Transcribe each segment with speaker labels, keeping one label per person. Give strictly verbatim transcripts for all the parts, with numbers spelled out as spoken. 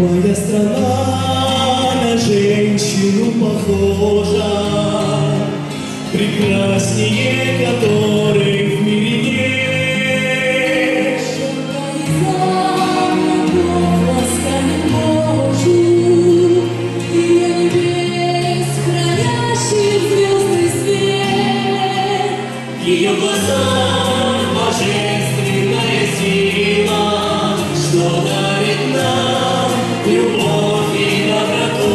Speaker 1: Моя страна на женщину похожа, прекраснее которой в мире нет.
Speaker 2: Любовь ласкает кожу, ее небес, хранящий звездный свет.
Speaker 1: Ее глаза божественная сила, что дарит нам любовь и доброту.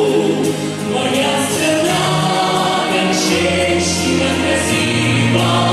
Speaker 1: Моя страна, как женщина красива.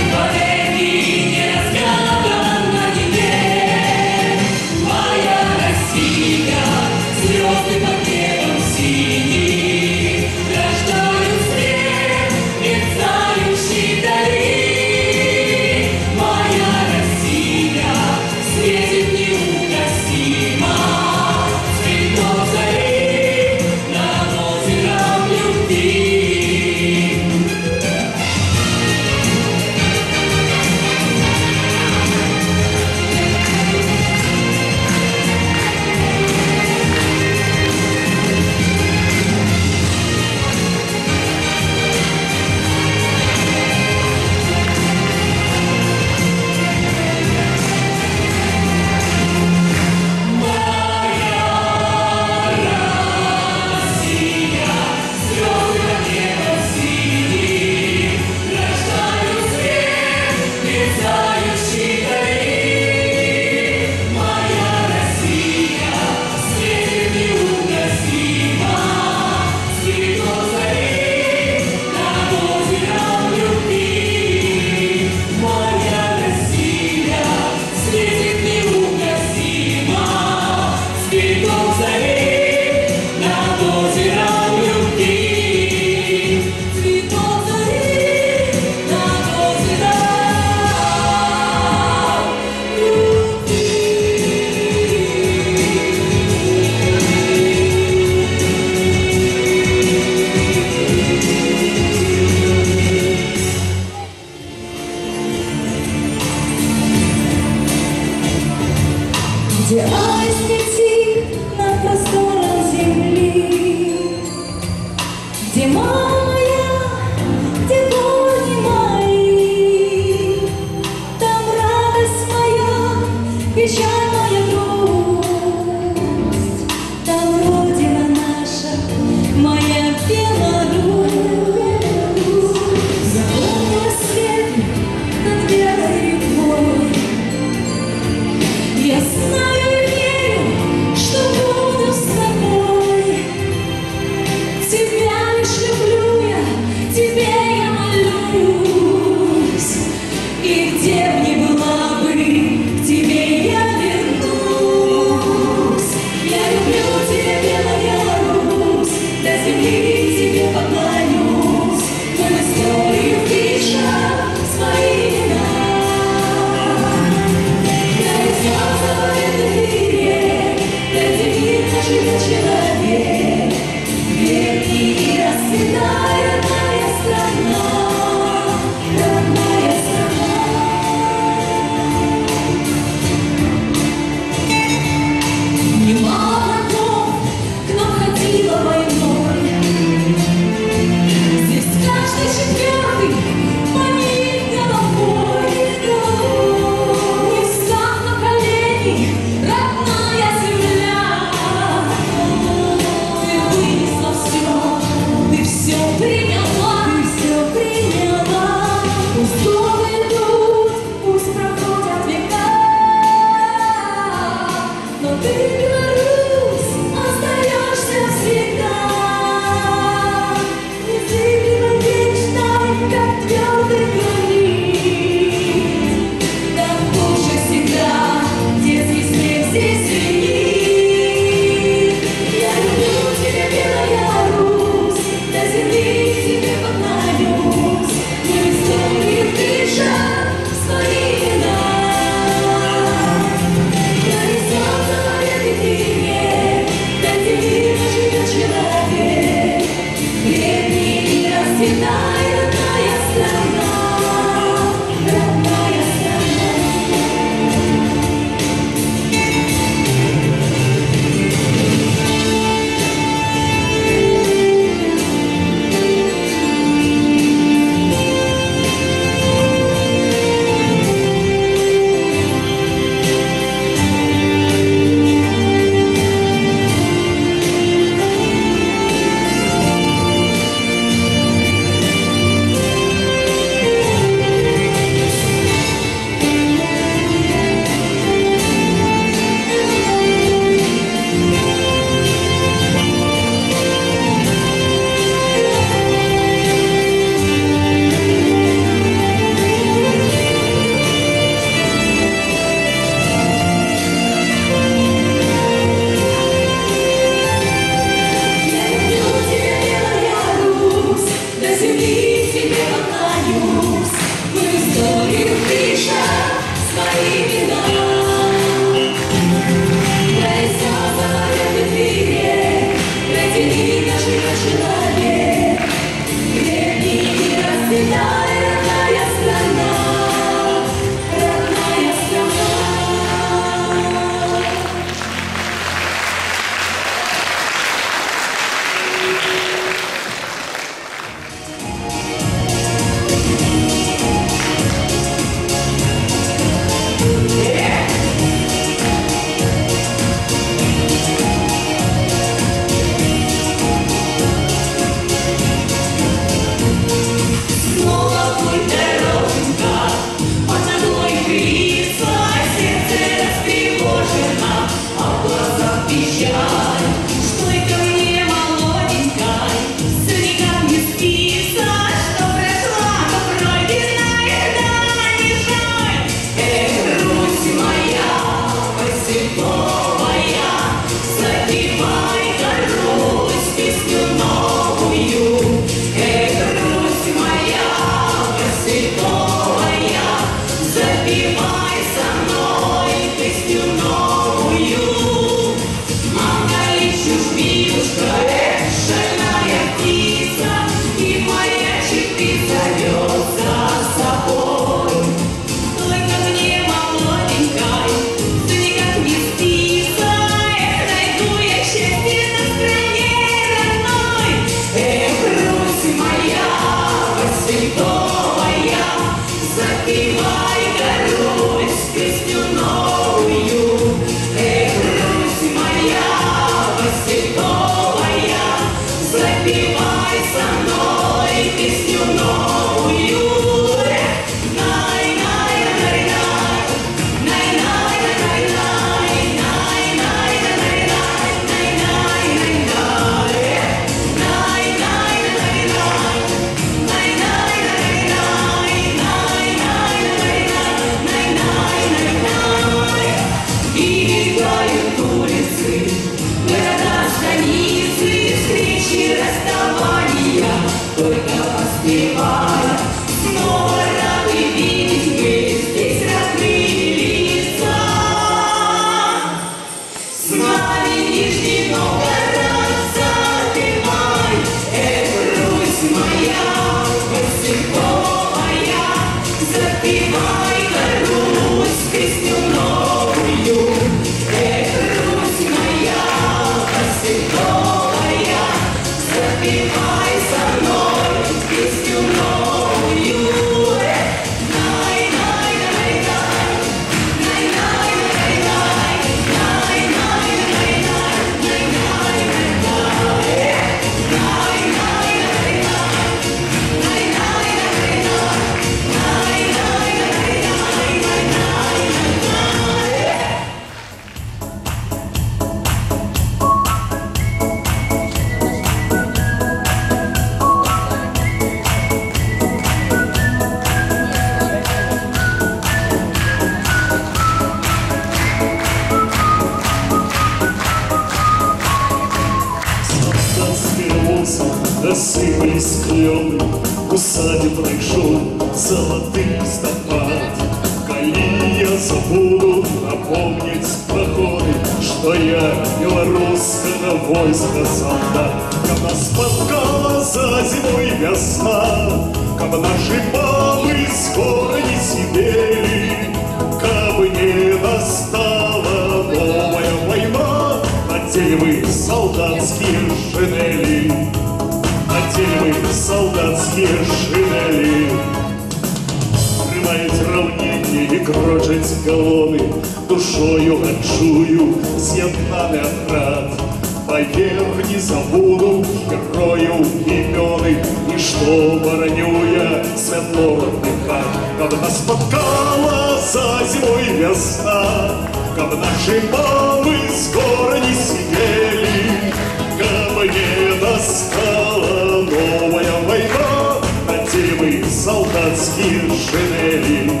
Speaker 1: Рассыпались клены усадебных жен, золотых стопат. Коли я забуду напомнить проходы, что я белорусского войска солдат. Как нас спаткала за зимой весна, как наши мамы скоро не сидели, как бы не настала новая война, надели мы солдатские шинели. Надели мы солдатские шинели. Рывать равнение и крочить колонны, душою отчую з'єднаний отряд. Поверь, не забуду герою имены, и что бороню я светлородный хат. Как нас спаткала за зимой весна, как наши мамы скоро не сидели, как бы не настала новая война, надели мы солдатские шинели.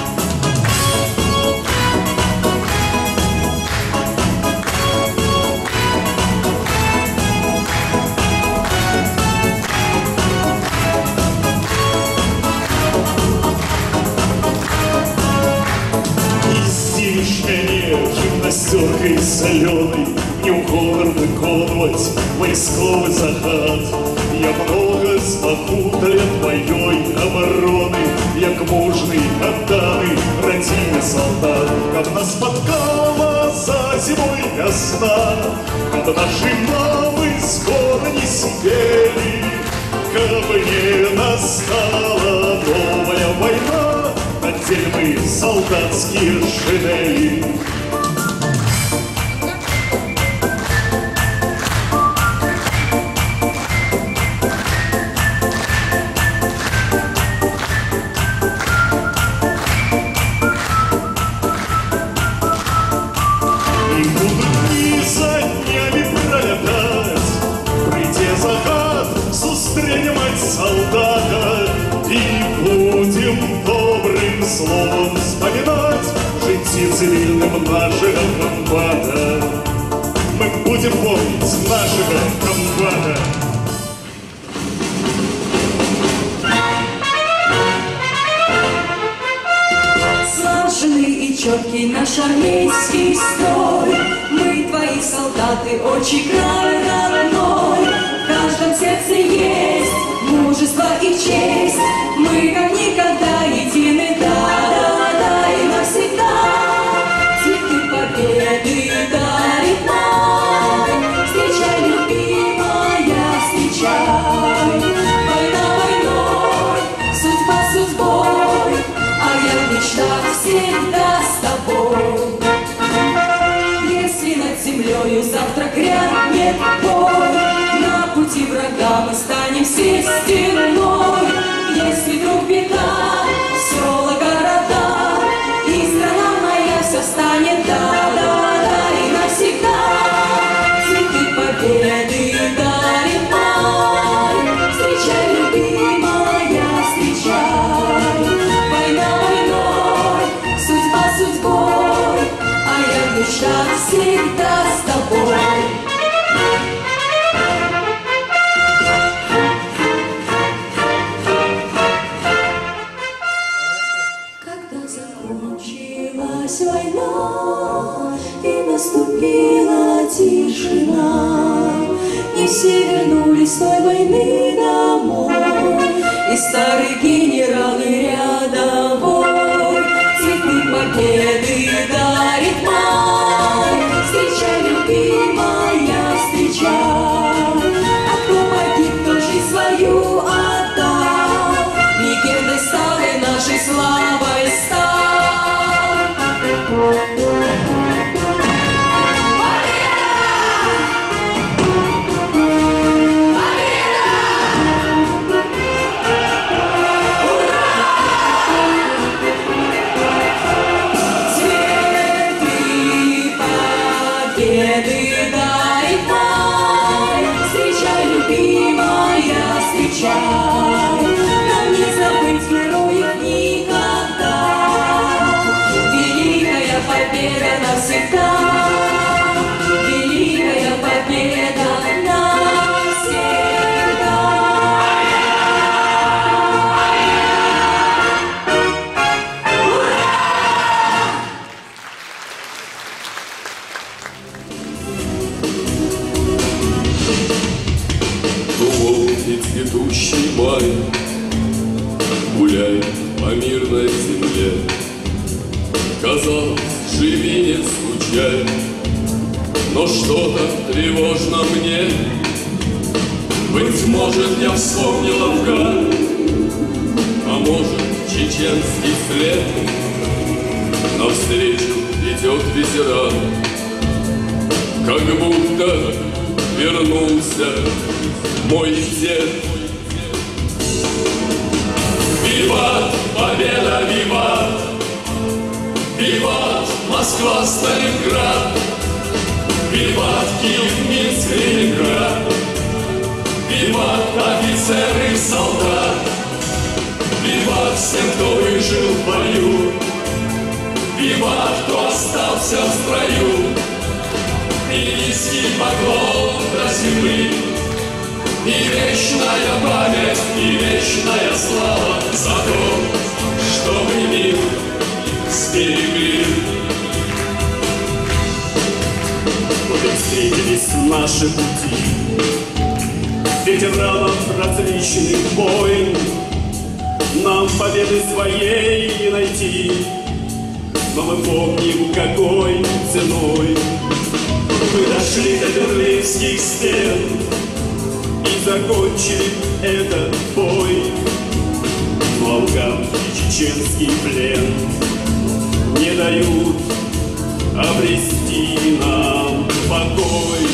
Speaker 1: Гимнастеркой соленой мне угодно выконывать войсковый захват. Я много здобув для твоей обороны, як мужний, отданий родине солдат. Как нас спаткала за зимой весна, как наши мамы скоро не сидели, как бы не настала новая война, надели мы солдатские шинели. И будут дни за днями пролетать, прийти закат, зустрінем от солдата, и будем добрым словом вспоминать житті цивильным нашего комбата. Мы будем помнить нашего комбата.
Speaker 2: Слаженный и четкий наш армейский строй, мы твои солдаты, отчий край родной. В каждом сердце есть мужество и честь, мы как никогда едины, да-да-да, и навсегда. Цветы победы дарит нам, встречай, любимая, встречай. Война войной, судьба судьбой, а я в мечтах всегда с тобой. Если над землею завтра грянет бой, на пути врага мы станем все стеной. Если вдруг беда, села, города, и страна моя вся станет, да-да-да, и навсегда. Цветы победы дарит май, встречай, любимая, встречай. Война войной, судьба судьбой, а я в мечтах всегда с тобой. Когда закончилась война и наступила тишина, не все вернулись с той войны домой, и старый генерал и рядовой. Цветы победы дарит май, встречай, любимая, встречай. А кто погиб любимая, встречай, нам не забыть героев никогда. Великая победа навсегда, великая победа навсегда.
Speaker 3: Глубокий цветущий май, гуляй по мирной земле. Казалось, живи, не скучай, но что-то тревожно мне. Быть может, я вспомнил Афган, а может, чеченский след. Навстречу идет ветеран, как будто вернулся мой дед. Виват, победа, виват! Виват, Москва, Сталинград! Виват, Киев, Минск, Ленинград! Виват, офицеры и солдат! Виват, всем, кто выжил в бою! Виват, кто остался в строю! И низкий поклон до земли, и вечная память, и вечная слава за то, что мы мир сберегли.
Speaker 1: Вот и встретились наши пути ветеранов различных войн. Нам победы своей не найти, но мы помним, какой ценой мы дошли до берлинских стен и закончили этот бой. Но афганский, чеченский плен не дают обрести нам покой.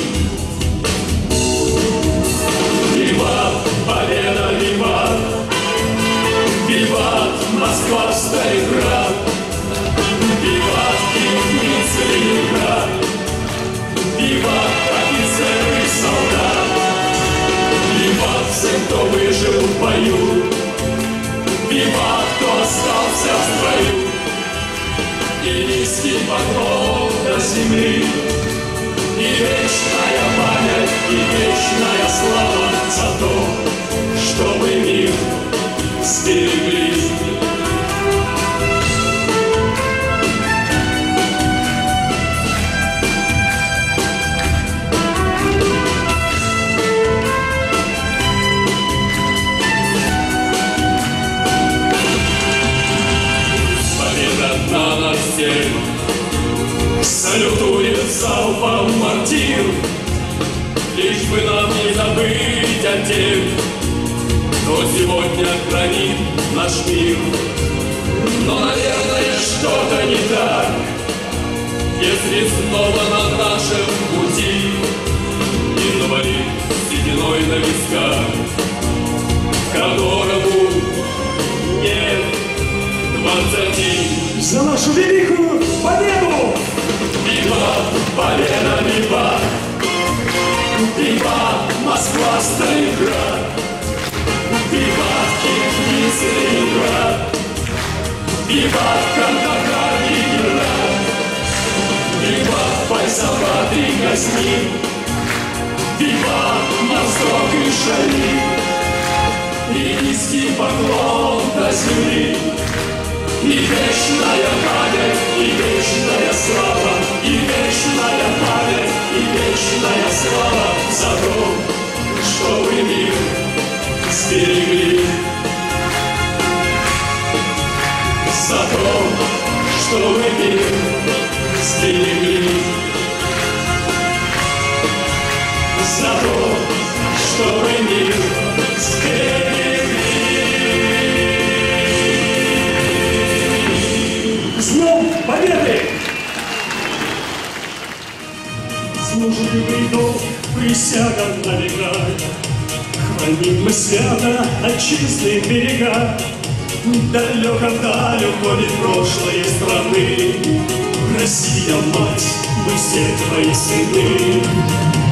Speaker 1: Виват, победа, виват! Виват, Москва, Сталинград! Виват, Киев, Минск, Ленинград! Виват, офицеры и солдат! Виват, всем, кто выжил в бою! Виват, кто остался в строю! И низкий поклон до земли, и вечная память, и вечная слава за то, что мы мир сберегли. Салютует залпом мортир, лишь бы нам не забыть о тех, кто сегодня хранит наш мир. Но, наверное, что-то не так, если снова на нашем пути инвалид сединой на висках, которому нет двадцати.
Speaker 4: За нашу великую победу!
Speaker 1: Виват, победа, виват! Виват, Москва, Сталинград! Виват, Киев, Минск, Ленинград! Виват, Кандагар, Ленинград! Виват, Файсалат и Газнин! Виват, Моздок и Шали! И низкий поклон до земли! И вечная память, и вечная слава, и вечная память, и вечная слава за то, что вы мир сберегли. За то, что вы мир сберегли. За то, что вы мир сберегли.
Speaker 4: С Днем Победы!
Speaker 1: Служивый долг, присяга на века, храним мы свято отчизны берега. Далеко-далеко не прошлой страны, Россия, мать, мы все твои сыны. И путь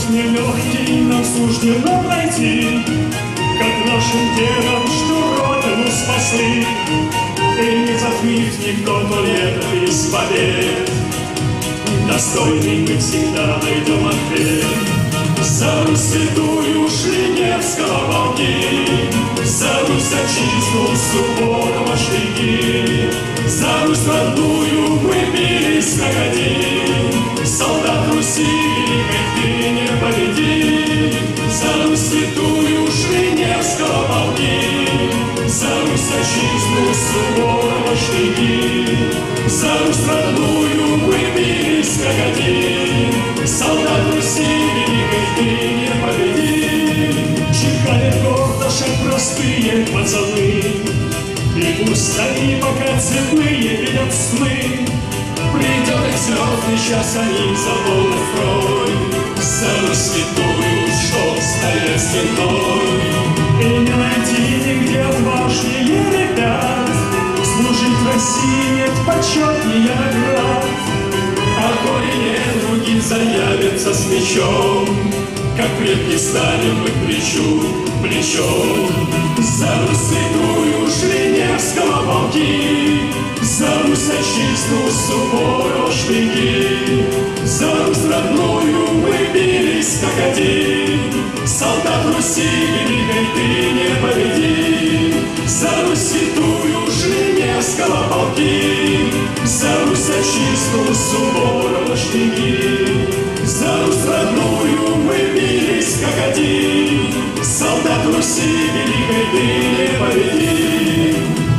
Speaker 1: путь нелегкий нам суждено пройти, как нашим дедам, что родину спасли. И не затмит никто то лето из побед, достойный мы всегда найдем ответ. За Русь святую шли Невского полки, за Русь отчизну Суворова штыки, за Русь родную мы бились как один. Солдат Руси великой ты не победи. За Русь святую шли Невского полки, за Русь отчизну Суворова штыки, за Русь родную мы бились как один. Солдат Руси великой ты не победи. Чихали гордо шаг простые пацаны, и пусть они пока цветные видят сны. Придет их звездный час, они заполнят строй, за Русь святую, что стоят стеной. И не найти нигде отважнее ребят, служить в России нет почетнее наград. А горе нет, другие заявятся с мечом, как предки станем мы плечу плечом. За Русь святую шли Невского полки, за Русь отчизну Суворова штыки, за Русь родную мы бились как один. Солдат Руси великой ты не победи. За Русь святую шли Невского полки, за Русь отчизну Суворова штыки, за Русь родную мы бились как один. Солдат Руси великой ты не победи.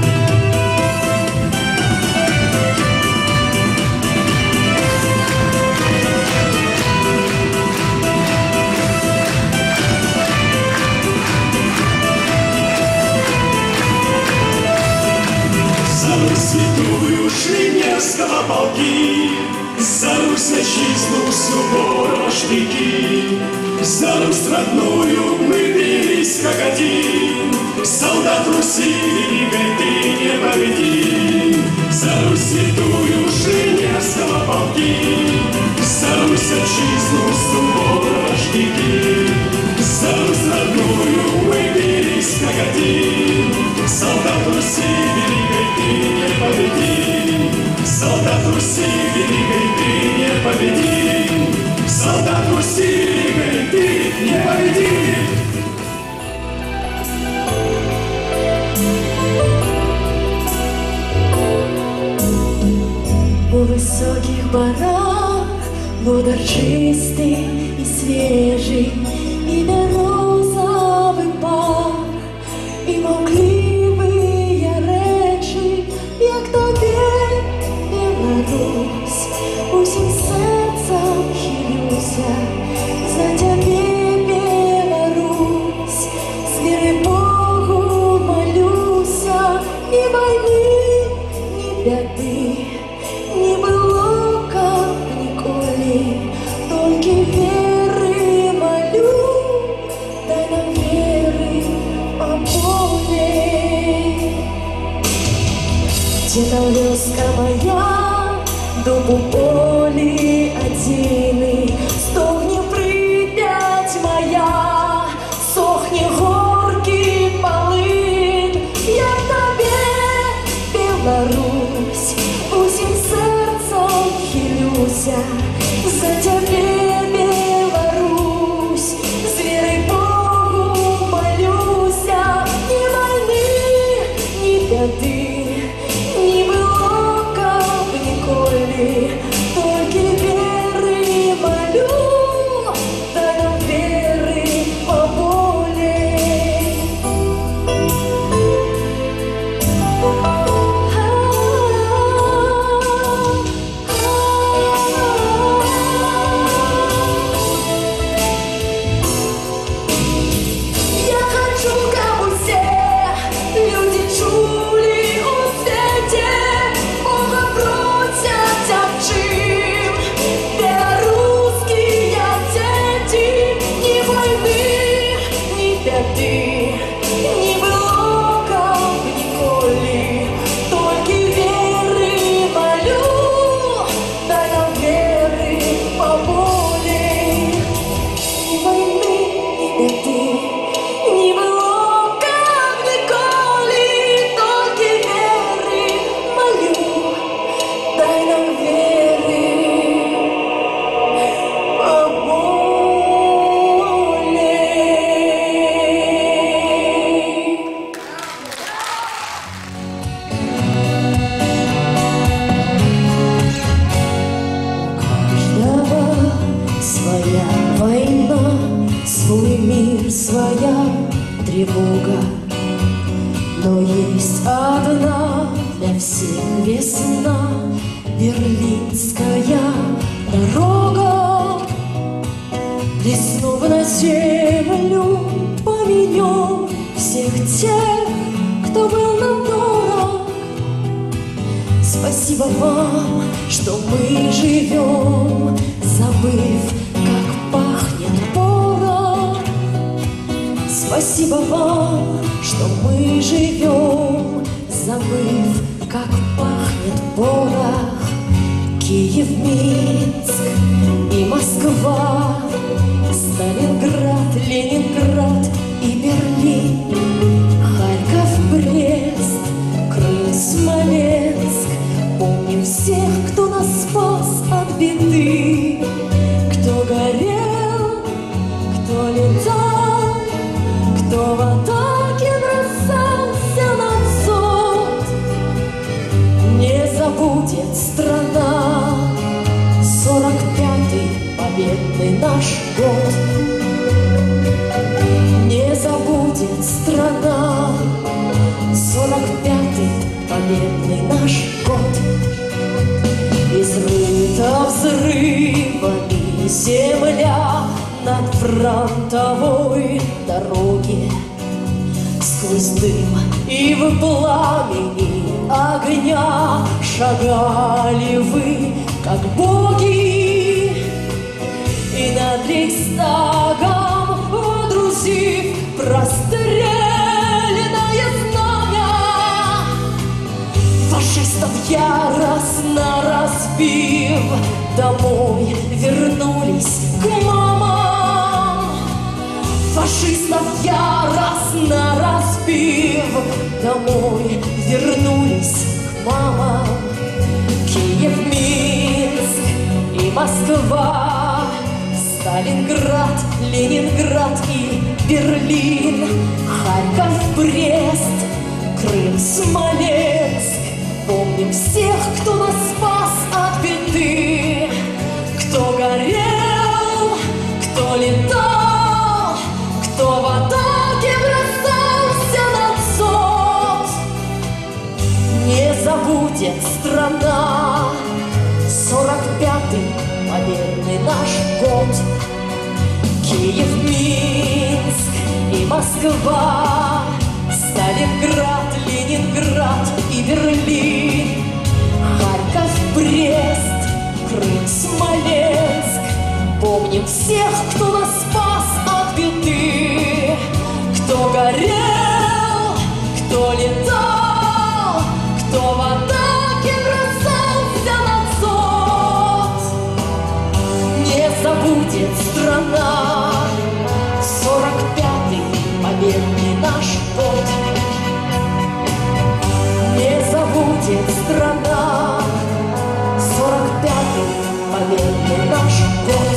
Speaker 1: За Русь святую шли Невского полки, за Русь отчизну Суворова штыки, за Русь родную мы бились как один. Солдат Руси великой ты не победи. За Русь святую шли Невского полки, за Русь отчизну Суворова штыки, за Русь родную мы бились как один. Солдат Руси великой ты не победи. Солдат Руси великой ты не победи. Солдат Руси великой ты не победи.
Speaker 2: У високих барах водар чистий і свіжий, іде розовий пар, і мовкливі речі, як тобі, Білорусь, усім серцем хилюся, за тебе, Білорусь, з віри Богу молюся, ні війни, ні бяди, не было как николи, только веры молю, дай нам веры поболее. Дедовлёска моя, дубу поли одины, стогни Припять моя, сохни горький полынь, я в тебе, Беларусь, усім серцем хилюся, за тебе, Беларусь, з вірою Богу молюся, ні війни, ні бяди, не было как николи, только веры молю, дай нам веры поболее. Я хочу, как все люди чули у свете, Бога просят обчим, белорусские дети, ни войны, ни беды, не было как николи, только веры молю, дай нам веры поболее. тревога, но есть одна для всех весна, берлинская дорога. Плеснув на землю, поменем всех тех, кто был нам дорог. Спасибо вам, что мы живем, забыв, как пахнет порох. Спасибо вам, что мы живем, забыв, как пахнет порох. Киев, Минск и Москва, Сталинград, Ленинград и Берлин, Харьков, Брест, Крым, Смоленск. Помним всех, кто нас спас от беды, кто горел, кто летал, кто в атаке бросался на зод. Не забудет страна сорок пятый победный наш год. Не забудет страна сорок пятый победный наш год. Изрыта взрывами земля над фронтовой дороги. Сквозь дым и в пламени огня шагали вы, как боги, и над Рейхстагом водрузив простреленное знамя, фашистов яростно разбив, домой вернулись к мамам. Фашистов яростно разбив, домой вернулись к мамам. Киев, Минск и Москва, Сталинград, Ленинград и Берлин, Харьков, Брест, Крым, Смоленск. Помним всех, кто нас спас от беды, кто горел, кто летал, кто в атаке бросался на зод. Не забудет страна сорок пятый победный наш год. Киев, Минск и Москва, Сталинград, Ленинград и Берлин, Харьков, Брест, Крым, Смоленск. Помним всех, кто нас спас от беды, кто горел, кто летал, кто в атаке бросался на зод. Не забудет страна сорок пятый победный наш год. Не забудет страна сорок пятый победный наш год.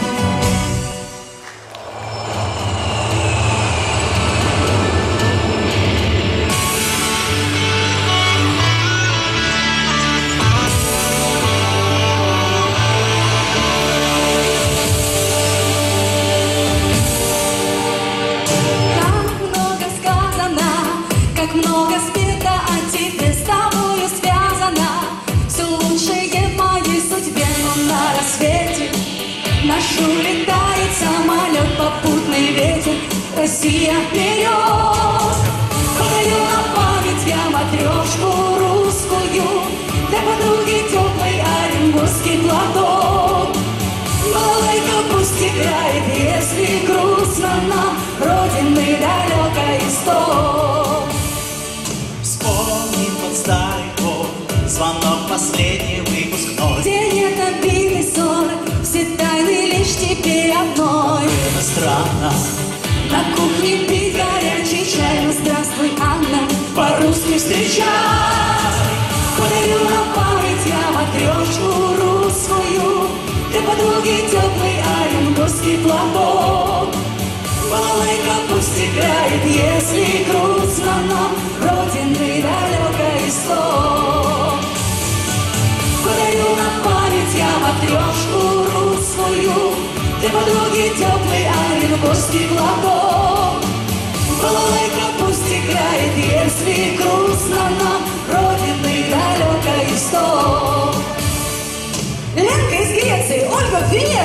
Speaker 5: Много спето о тебе с тобою связано. Все лучшее в моей судьбе, но на рассвете наш улетает самолет, попутный ветер, Россия вперед. Подарю на память я матрешку русскую, для подруги теплый оренбургский платок. Балалайка пусть играет, если грустно нам, родины далекой исток.
Speaker 6: Вспомни тот старый год, звонок последний выпускной.
Speaker 5: День этот битый ссоры, все тайны лишь теперь одной.
Speaker 6: Было странно.
Speaker 5: На кухне пить горячий чай, ну здравствуй, Анна, по-русски встречай. Подарю на память я матрешку русскую, для подруги теплый оренбургский платок. Балалайка пусть играет, если грустно нам, родины далекой исток. Подарю на память я матрешку русскую, для подруги теплый оренбургский платок. Балалайка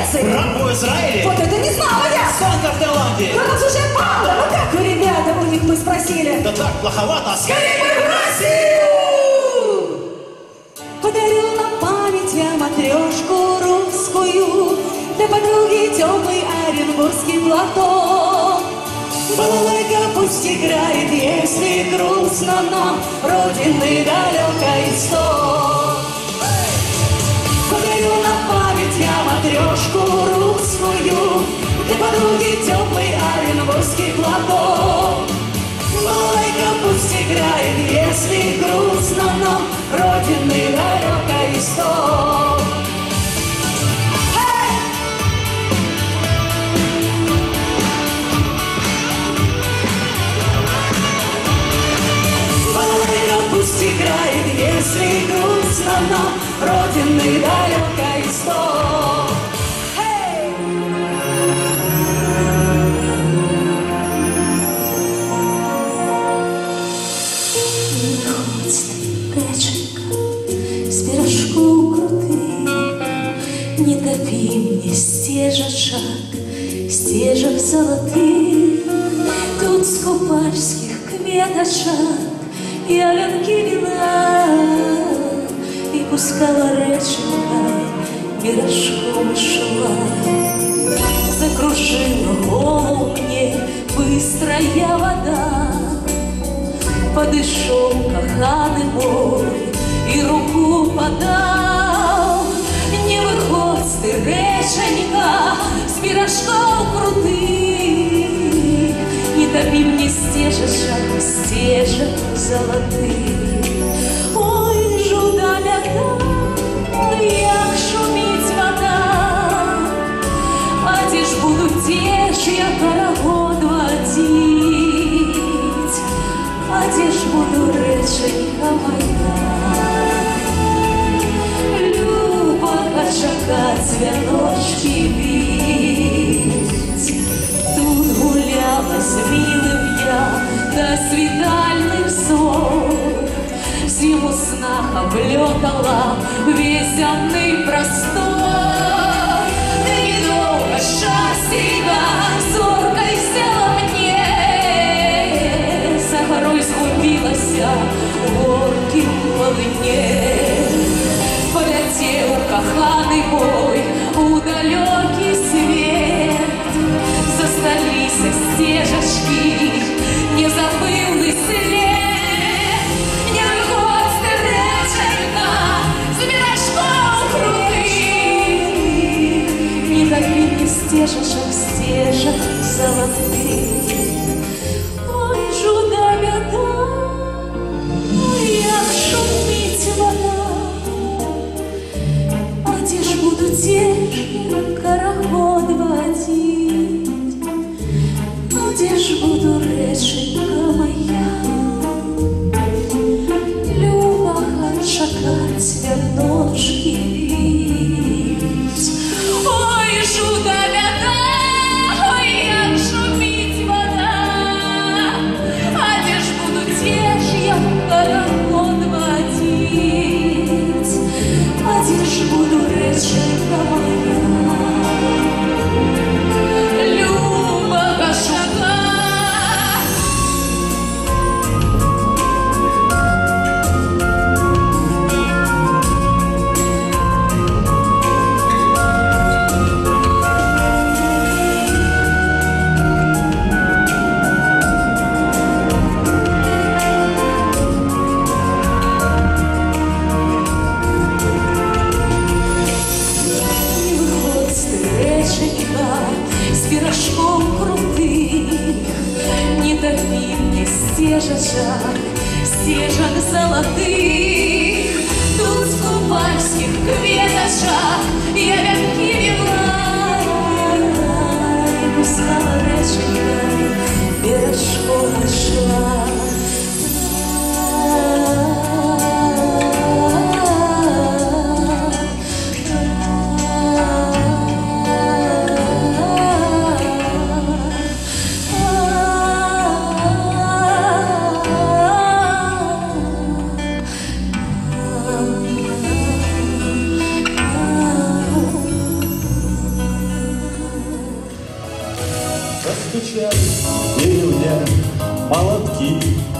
Speaker 2: Греции.
Speaker 6: Раб в Израиле.
Speaker 2: Вот это не знала я.
Speaker 6: Сонка в Таиланде.
Speaker 2: Да нас уже мало. Вот как вы, ребята, у них мы спросили.
Speaker 6: Да так, плоховато.
Speaker 2: Скорее бы в Россию! Подарю на память я матрешку русскую, для подруги теплый оренбургский платок. Балалайка пусть играет, если грустно нам, родины далекой исток. Подарю на память я матрешку русскую, для подруги теплый оренбургский платок. Балалайка пусть играет, если грустно нам, родины далекой исток. Пусть играет, если грустно нам, родины далекой исток. Hey!
Speaker 7: Хоть греченька с пирожком крутым, не топи мне стежечек, стежек золотых, тут с купальских кветочек я венки вела и пускала реченькой, пирожком шла. Закружила голову мне быстрая вода, подышал коханый мой и руку подал. Не выходь ты, реченька, с пирожком крутых, не топи мне стежечек, стежек золотых. Ой, жуда бяда, як шумить вода, а де ж буду, де ж я пароход водить, а де ж буду, реченька моя. Люба, чакать вяночки бить, тут гуляла с милым я до свидальных зор, зиму снах облетала весенный простор. Недолго счастья зоркой сделала мне, за горой сгубилась в горьким полыне. Полетел коханый мой у далекий свет, застались стежечки, не забылый след. Не выходь ты, реченька, с пирожком крутых, не топи мне стежечек, стежек золотых. Ой, жуда бяда, як шумить вода, а де ж буду, де ж караход водить, а де ж буду, реченька моя. Люба, чакать вяночки бить. Ой, жуда бяда, ой, як шумить вода, а де ж буду, де ж я пароход водить, а де ж буду, реченька моя. Люба, чакать. С пирожком крутых, не топи мне стежечек, стежек золотых. Тут с купальских кветочек я венки вела и пускала реченькой, пирожком шла.
Speaker 8: деревня, молотки,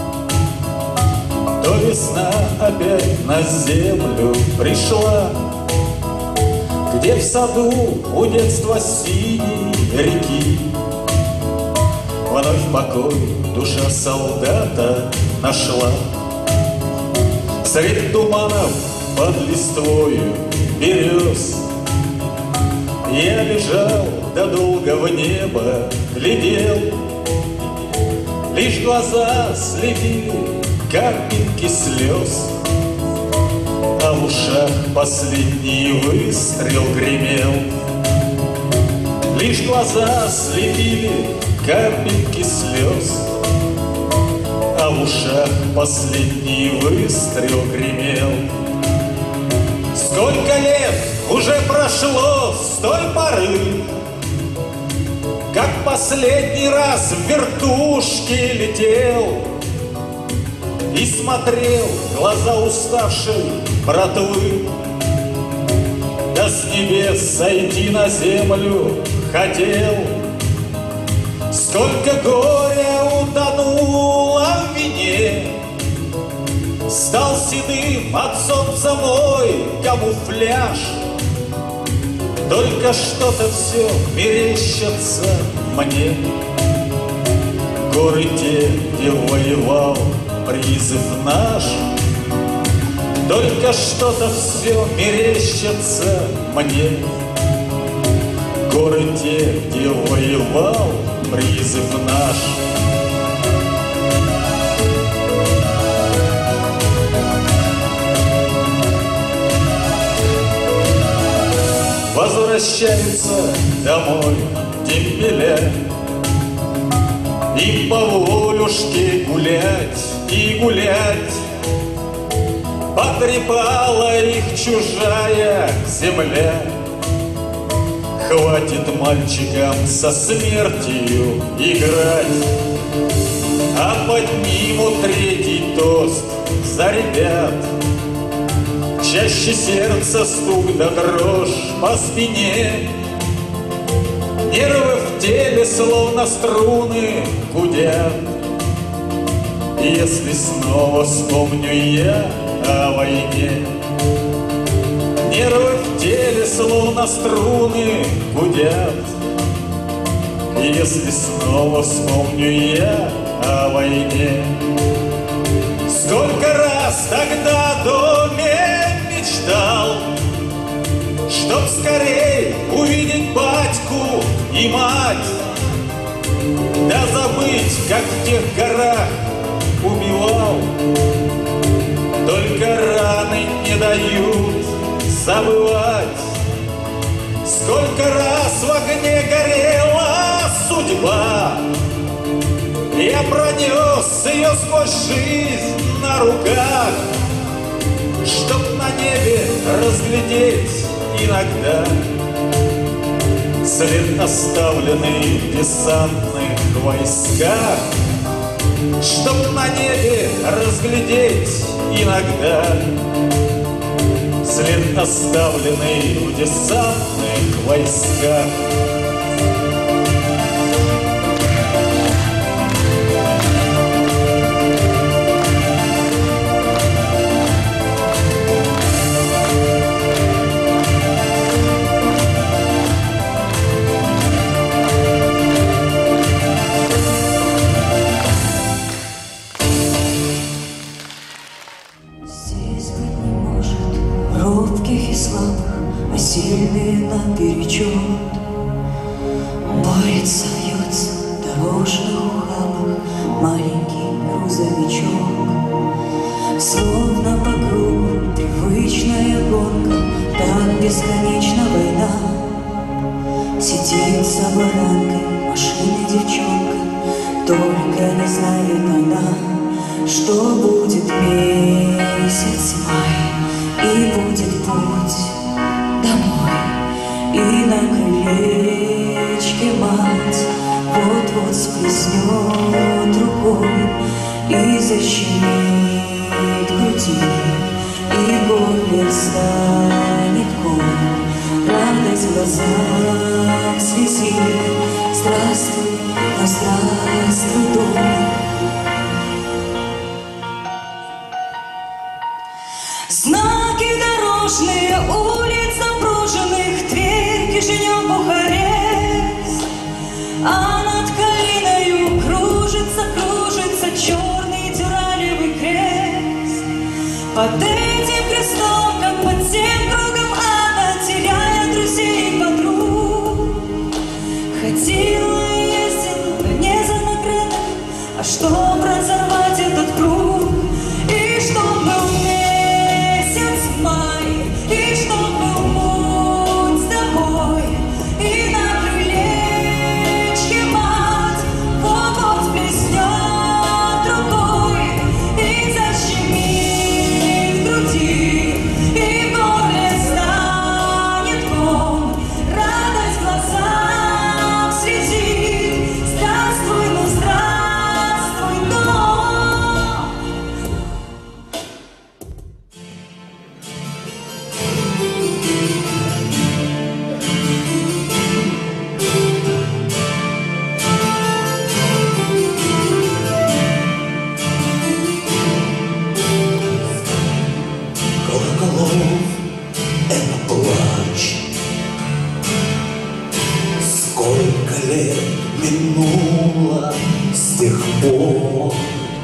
Speaker 8: то весна опять на землю пришла, где в саду у детства синей реки вновь покой душа солдата нашла. Средь туманов под листвою берез я лежал, да долго в небо глядел. Лишь глаза слепили капельки слез, а в ушах последний выстрел гремел. Лишь глаза слепили капельки слез, а в ушах последний выстрел гремел. Сколько лет уже прошло с той поры, как последний раз в вертушке летел и смотрел в глаза уставшей братвы, да с небес сойти на землю хотел. Сколько горя утонуло в вине, стал седым от солнца мой камуфляж. Только что-то все мерещится мне, горы те, где воевал призыв наш. Только что-то все мерещится мне, горы те, где воевал призыв наш. Возвращаются домой дембеля, и по волюшке гулять и гулять. Потрепала их чужая земля. Хватит мальчикам со смертью играть, а поднимут третий тост за ребят. Чаще сердце стук да дрожь по спине, нервы в теле словно струны гудят. Если снова вспомню я о войне, нервы в теле словно струны гудят. Если снова вспомню я о войне. Сколько раз тогда о доме мечтал, чтоб скорей увидеть батьку и мать, да забыть, как в тех горах убивал. Только раны не дают забывать. Сколько раз в огне горела судьба, я пронес ее сквозь жизнь на руках, чтоб на небе разглядеть иногда след, оставленный в десантных войсках. Чтоб на небе разглядеть иногда след, оставленный в десантных войсках.
Speaker 7: Сильные наперечет, борется, вьется в дорожных ухабах маленький грузовичок. Словно по кругу привычная гонка, так бесконечна война. Сидит за баранкой машины девчонка, только не знает она, что будет месяц май и будет путь домой. И на крылечке мать вот-вот сплеснет рукой и защемит груди, и горле станет ком, радость в глазах слезит. Здравствуй, но здравствуй. с трудом. Знаки дорожные, улиц запруженных, Тверь, Кишинев, Бухарест, а над Калиною кружится, кружится черный дюралевый крест. Под этим крестом, как под тем кругом ада, теряя друзей и подруг, ходила и ездила, но не за наградой, а чтоб разорвать этот круг. И чтоб был месяц май, и чтоб был путь с тобой, и на крылечке мать вот-вот плеснет рукой, и защемит в груди, и в горле станет ком, радость в глазах светит. Здравствуй, ну здравствуй, дом.
Speaker 9: Колоколов — это плач. Сколько лет минуло с тех пор,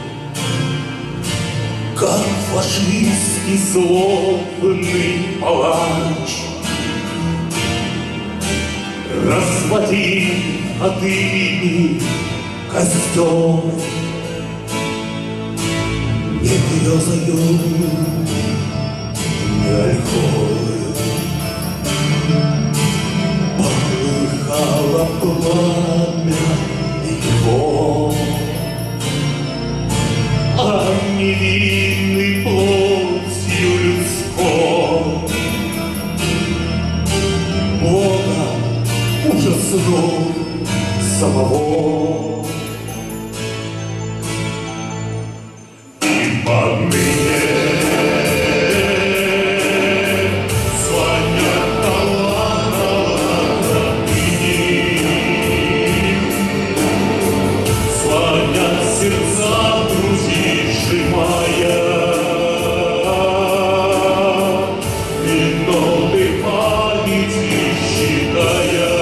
Speaker 9: как фашистский злобный палач разводил от имени костер не березою, не ольхою. Полыхало пламя его, а невинный плотью людской Бога ужаснул самого. И по мне звонят талант, звонят сердца друзей, сжимая минуты памяти, считая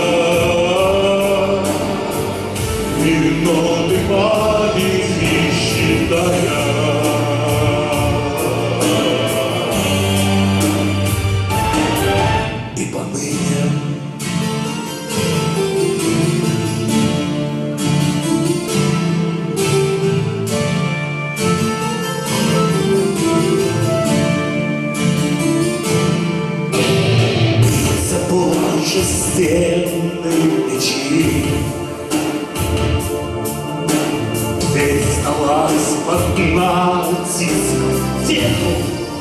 Speaker 9: минуты памяти, считая. И поныне заплачь стены печи, дверь сдалась под натиск тех,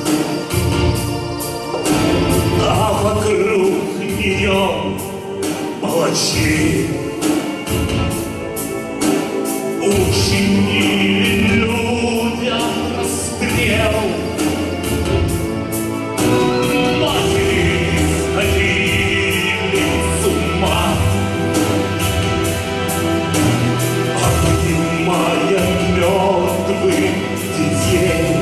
Speaker 9: а вокруг нее палачи учинили людям расстрел. Матери сходили с ума, обнимая мертвых детей.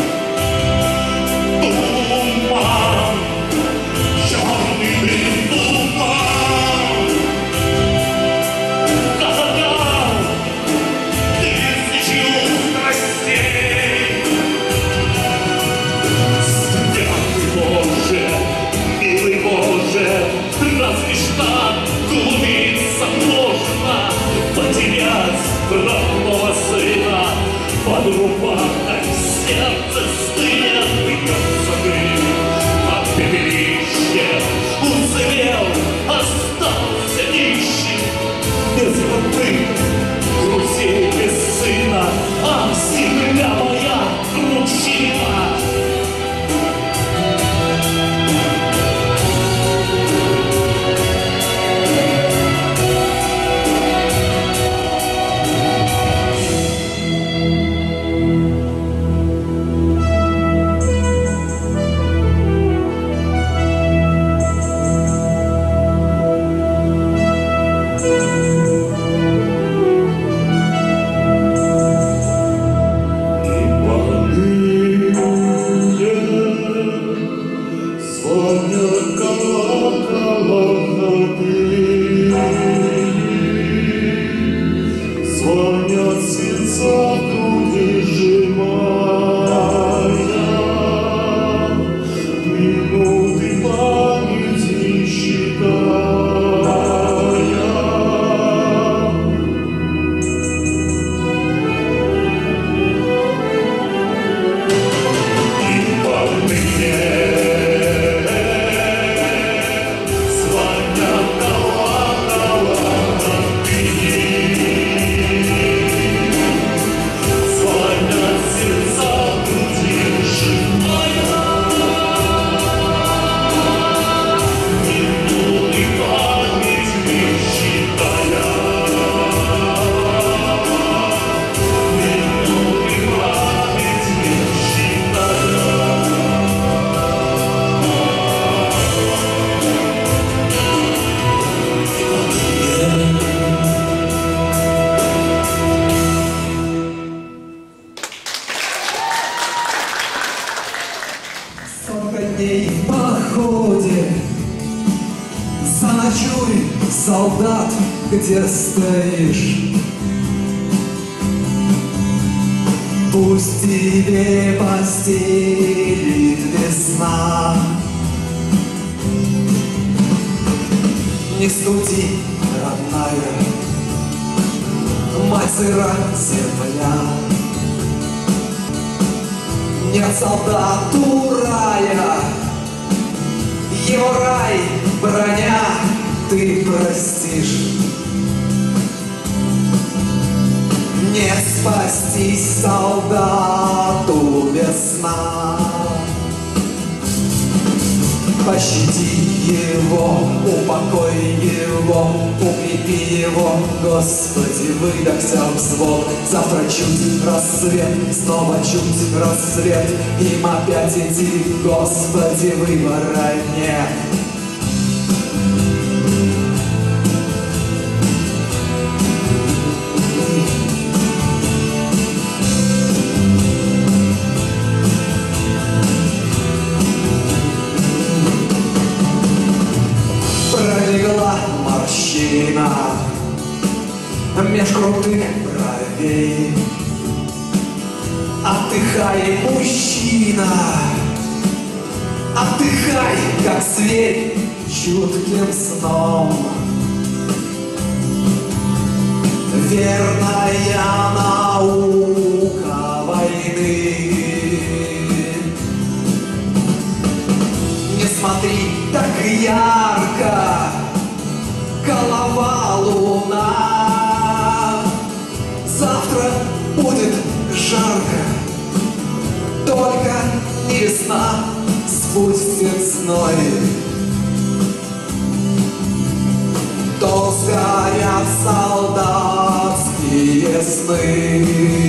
Speaker 9: Туман, черный туман, казакам тысячу страстей. Святый Боже, милый Боже, разве ж так глумиться можно, потерять родного сына, под рубахой сердце стынет, бьется дым от пепелища, уцелел, остался нищим, без родных друзей, без сына, а земля моя кручина.
Speaker 3: звонят сердца, груди сжимая, минуты памяти считая. И по мне звонят
Speaker 10: Заночуй, солдат, где стоишь. Пусть тебе постелит весна. Не студи, родная, мать сыра земля. Нет солдату рая, его рай броня, ты простишь. Не спастись солдату без сна. Пощади его, упокой его, укрепи его, Господи, выдохся взвод. Завтра чуть рассвет, снова чуть рассвет, им опять идти, Господи, выбора нет. Пролегла морщина меж крутых бровей. Отдыхай, мужчина, отдыхай, как зверь, чутким сном. Верная наука войны. Не смотри так ярко, голова луна. Завтра будет жарко, только весна спустит сной. То сгорят солдатские сны.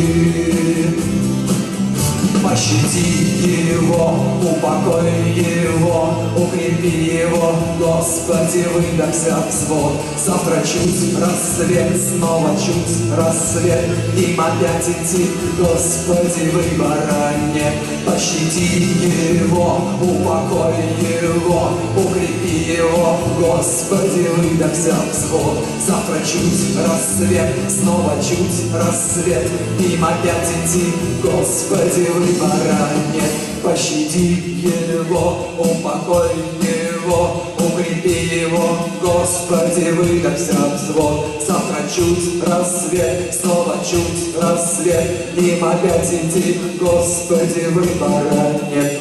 Speaker 10: Пощади его, упокой его, укрепи его, Господи, выдохся взвод. Завтра чуть рассвет, снова чуть рассвет, им опять идти, Господи, выбора нет. Пощади его, упокой его, укрепи его, Господи, выдохся взвод. Завтра чуть рассвет, снова чуть рассвет, им опять идти, Господи, выбора нет. Пощади его, упокой его, укрепи его, Господи, выдохся взвод. Завтра чуть рассвет, снова чуть рассвет, им опять идти, Господи, выбора нет.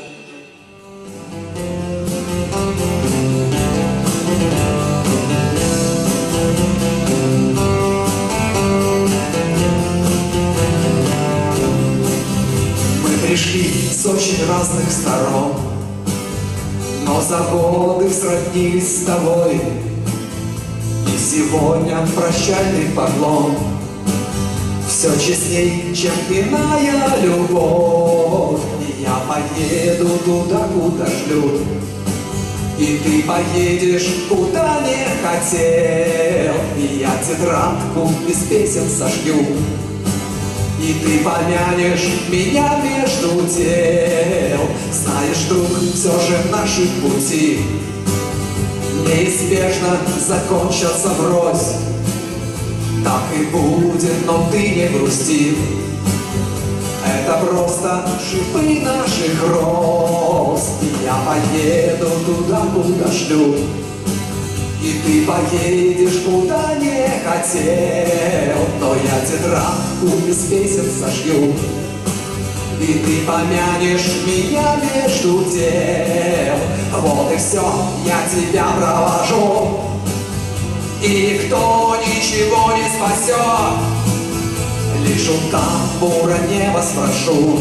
Speaker 10: Пришли с очень разных сторон, но за годы сроднились с тобой. И сегодня прощальный поклон все честней, чем иная любовь. И я поеду туда, куда шлют, и ты поедешь, куда не хотел. И я тетрадку без песен сошью, и ты помянешь меня между дел. Знаешь, друг, все же наши пути неизбежно закончатся врозь. так и будет, но ты не грусти. Это просто шипы наших роз. И я поеду туда, куда шлют, и ты поедешь, куда не хотел. Но я тетрадку без песен сошью, и ты помянешь меня между дел. Вот и все, я тебя провожу, и никто ничего не спасет. Лишь у тамбура небо спрошу: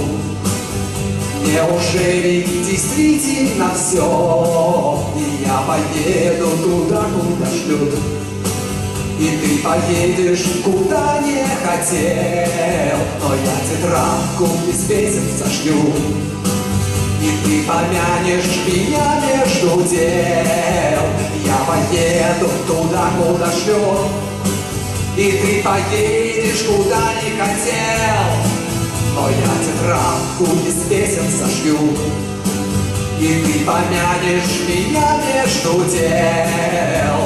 Speaker 10: неужели действительно все? И я поеду туда, куда шлют, и ты поедешь, куда не хотел. Но я тетрадку без песен сошью, и ты помянешь меня между дел. Я поеду туда, куда шлют, и ты поедешь, куда не хотел. Но я тетрадку без песен сошью, и ты помянешь меня между дел.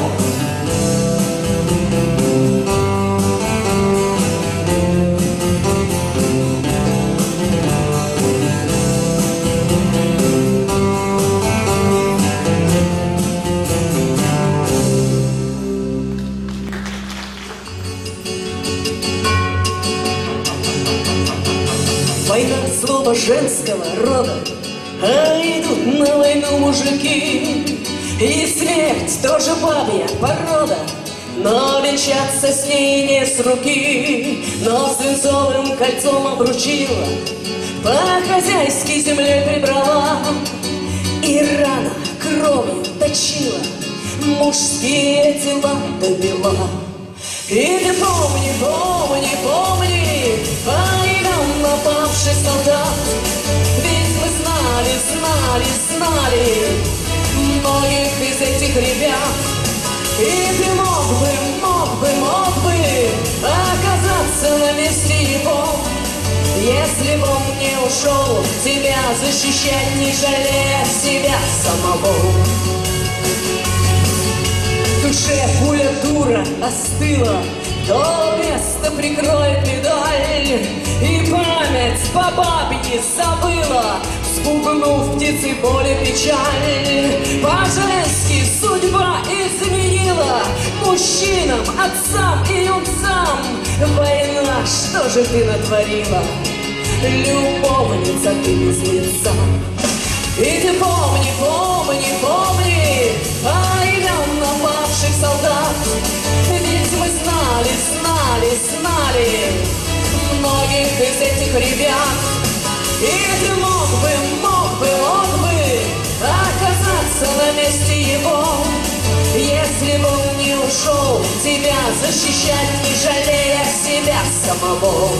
Speaker 5: Война злого женского рода, а идут на войну мужики. И смерть тоже бабья порода, но венчаться с ней не с руки. Но свинцовым кольцом обручила, по-хозяйски земле прибрала, и рано кровью точила, мужские тела добила. И ты помни, помни, помни, войнам напавший солдат. Ведь мы знали, знали, знали многих из этих ребят. И ты мог бы, мог бы, мог бы оказаться на месте его, если бы он не ушел тебя защищать, не жалея себя самого. В душе пуля дура остыла, то место прикроет медаль, и память по бабье забыла, спугнув птицы боли печаль. По-женски судьба изменила мужчинам, отцам и юнцам. Война, что же ты натворила, любовница ты без лица. И ты помни, помни, помни о имен напавших солдат. Ведь мы знали, знали, знали многих из этих ребят. И ты мог бы, мог бы, мог бы оказаться на месте его, если бы он не ушел тебя защищать, не жалея себя самого.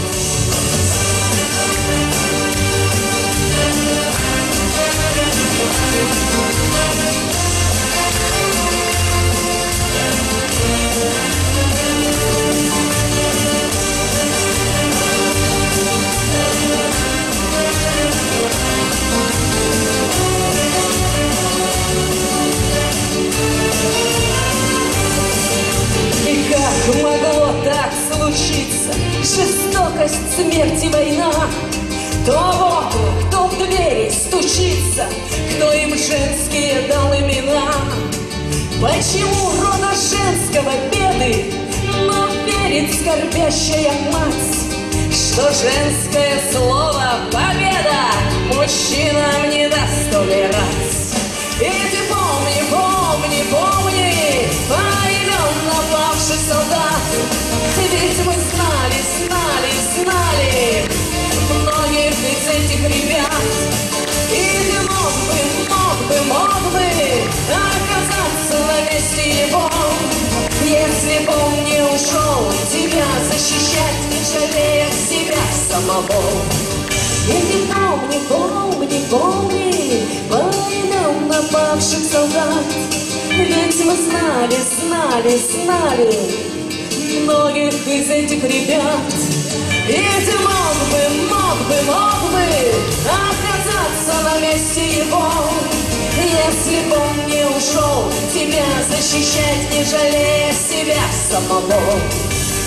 Speaker 5: И как могло так случиться? Жестокость, смерть и война. То в окна, кто в двери стучится, кто им женские дал имена. Почему рода женского беды, но верит скорбящая мать, что женское слово победа мужчинам не даст толерать. И ты помни, помни, помни по имен напавших солдат. Ведь мы знали, знали, знали многих из этих ребят. И ты мог бы, мог бы, мог бы оказаться на месте его, если бы он не ушел тебя защищать, не жалея себя самого. И ты помни, помни, помни по именам напавших солдат. Ведь мы знали, знали, знали многих из этих ребят. И ты мог бы, мог бы, мог бы оказаться на месте его, если бы он не ушел тебя защищать, не жалея себя самого.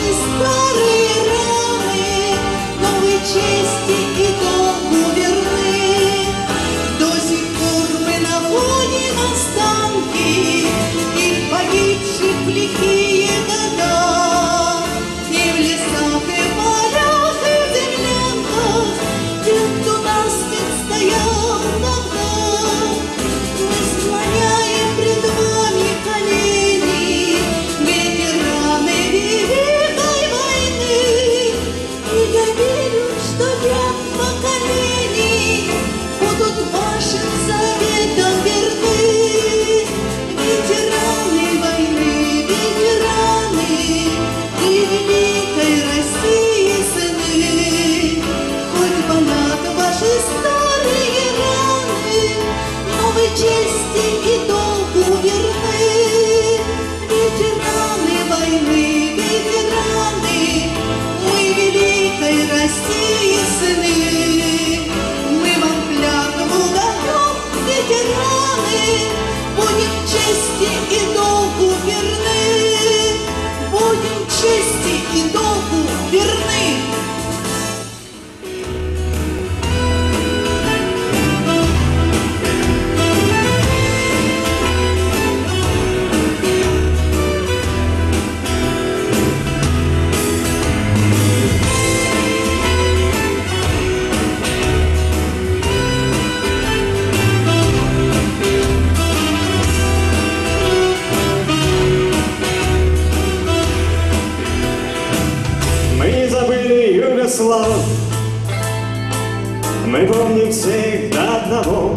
Speaker 7: ваши старые раны, но вы чести и долгу верны. До сих пор мы находим останки их погибших в лихие года. И в лесах, и в полях, и в землянках тех, кто насмерть стоял тогда. Мы склоняем пред вами колени, ветераны Великой войны. И я верю, что ряд поколений будут вашим заветам верны. Ветераны войны, ветераны и великой России сыны. Хоть болят ваши старые раны, но вы чести и долгу верны. Ветераны войны, ветераны, мы великой России сыны. Мы вам клятву даем, ветераны, будем чести и долгу верны. Будем чести и долгу верны.
Speaker 1: Мы не забыли Югославу, мы помним всех до одного.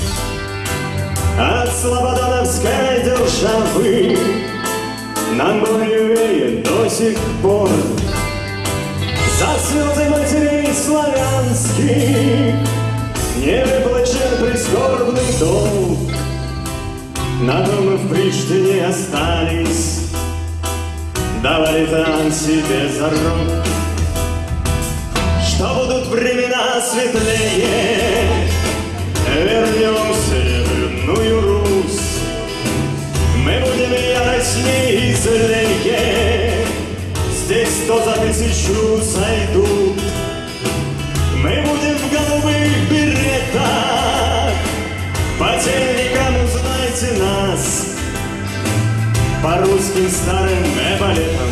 Speaker 1: От слободановской державы нам болью веет до сих пор. За слезы матерей славянских не выплачен прискорбный долг. На то мы в Приштине остались, давали там себе зарок, что будут времена светлее, вернем Северную Русь. Мы будем яростнее и злее, здесь сто за тысячу сойдут. Мы будем в голубых беретах, по телекам узнайте нас, по русским старым эполетам,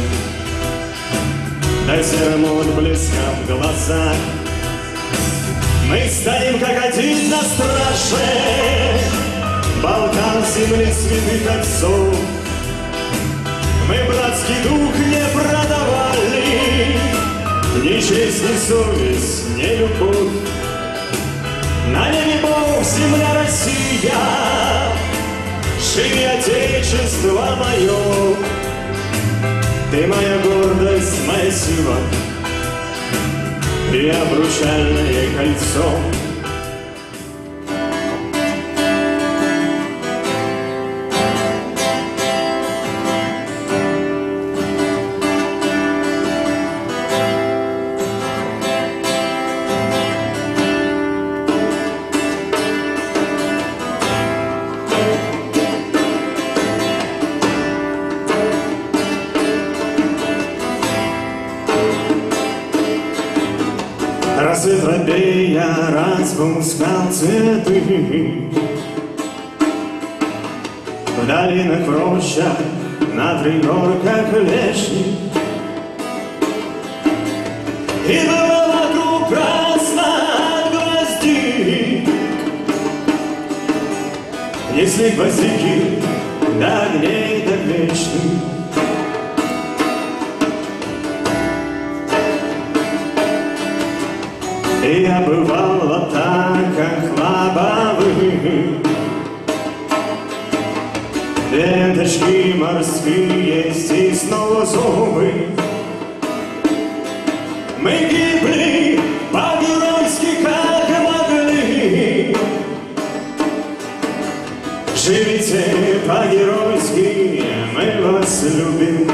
Speaker 1: да серым отблескам в глазах. Мы станем как один на страже Балкан земли святых отцов. Мы братский дух не продавали, ни честь, ни совесть, ни любовь. На небе Бог, земля Россия, живи, Отечество мое. Ты моя гордость, моя сила и обручальное кольцо. Рассвет робея распускал цветы в долинах, в рощах, на пригорках леший. И было вокруг праздно от гвозди, несли гвоздики до огней, до вечных. И я бывал в атаках лобовых, ленточки морские, стиснув зубы. Мы гибли по-геройски, как могли. Живите по-геройски, мы вас любим.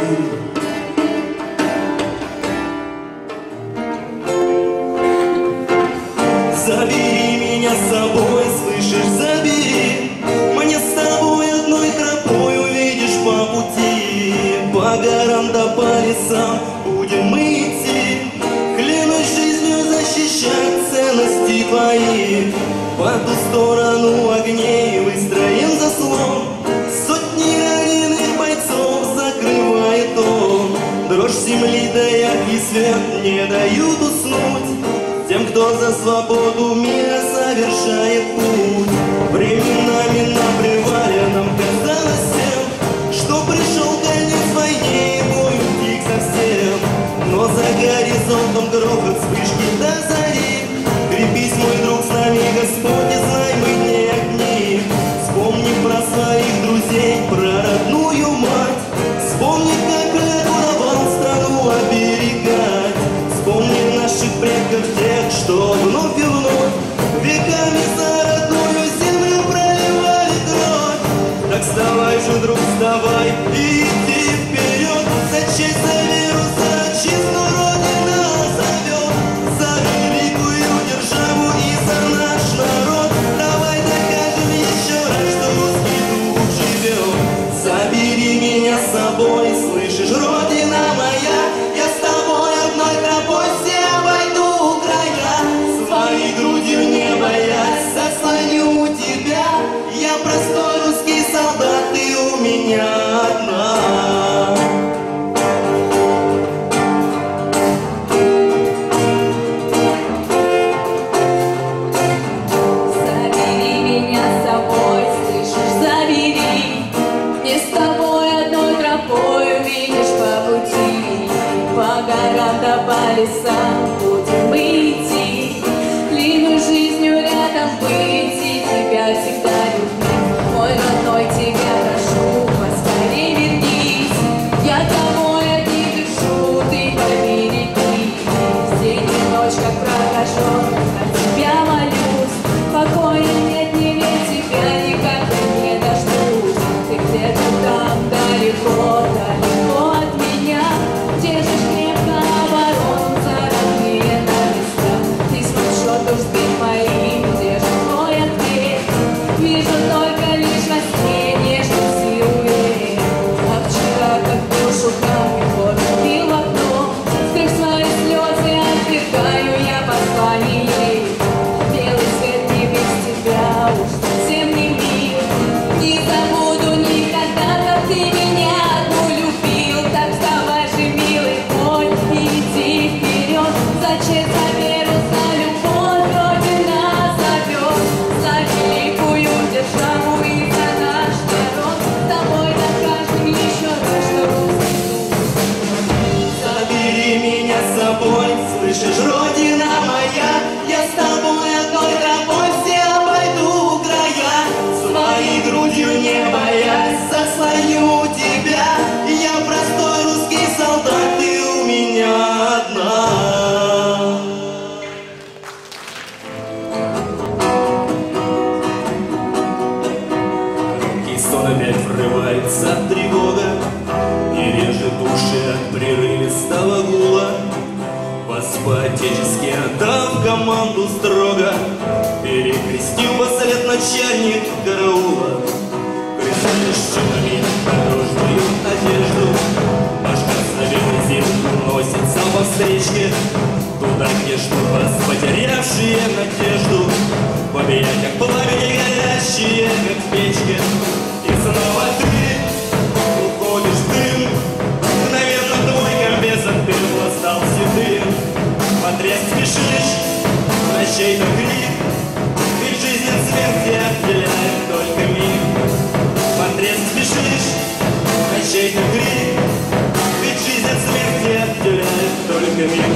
Speaker 11: Забери меня с собой, слышишь, забери. Мне с тобой одной тропой увидишь по пути, по По горам да по лесам будем мы идти, клянусь жизнью защищать ценности твои. По ту сторону огней выстроен заслон, сотни раненых бойцов закрывает он. Дрожь земли да яркий свет не дают уснуть тем, кто за свободу мира совершает путь. Временами на привале нам казалось всем, что пришел конец войне и бой утих совсем. Но за горизонтом грохот вспышки до зари. Крепись, мой друг, с нами Господь, и знай, мы не одни. Вспомни про своих друзей, про родную мать. Вспомни, как давал страну оберегать. Вспомни наших предков, тех, что вновь и вновь веками за родную землю проливали кровь. Так вставай же, друг, вставай и иди вперед. За честь, за веру, за отчизну Родина зовет. За великую державу и за наш народ. Давай докажем еще раз, что русский дух живет. Забери меня с собой, слышишь, Родина моя. Я с тобой одной тропой все обойду края. Своей грудью не боясь, заслоню тебя. Я простой русский солдат, ты у меня одна.
Speaker 7: Забери меня с собой, слышишь, забери. Не с тобой одной тропой увидишь по пути. По горам да по лесам будем мы идти. Клянусь жизнью рядом быть и тебя всегда любить. Мой родной, тебя прошу, поскорей вернись. Я тобой одни дышу, ты побереги. День и ночь, как прохожу, от тебя молюсь. Покоя нет, не верь, тебя никогда не дождусь. Ты где-то там, далеко, далеко от меня. Держишь крепко оборону за родные на местах. Ты свой счет уж сбит моим, держишь мой ответ. Вижу только лишь во сне нежный силуэт. А вчера, как душу камень, вот бил в окно. Скрыв свои слезы, отвергаю я послание. Белый свет не без тебя уж совсем не мил. Не забуду никогда, как ты меня одну любил. Так вставай же, милый мой, и иди вперед. За честь, за веру, за любовь Родина зовет. За великую державу и за наш народ. С тобой докажем еще раз, что русский дух.
Speaker 11: Забери меня с собой, слышишь, Родина моя. Я с тобой одной тропой все обойду края. Своей грудью не боясь, заслоню тебя. Я простой русский солдат, ты у меня одна.
Speaker 9: Громкий сон опять врывается тревога и режет уши от прерывистого гула. По-отечески отдав команду строго, перекрестил послед начальник караула. Крестаешь чинами дорожную одежду, наш красновелый зиму носится по встречке. Туда, где ждут вас потерявшие надежду, в объятиях пламени горящие, как в печке. И снова ты уходишь в дым. Наверное, твой комбез от пепла стал седым. Потрясть спешишь на чей-то крик, ведь жизнь от смерти отделяет только миг. Потрясть спешишь на чей-то крик, ведь жизнь от смерти отделяет только миг.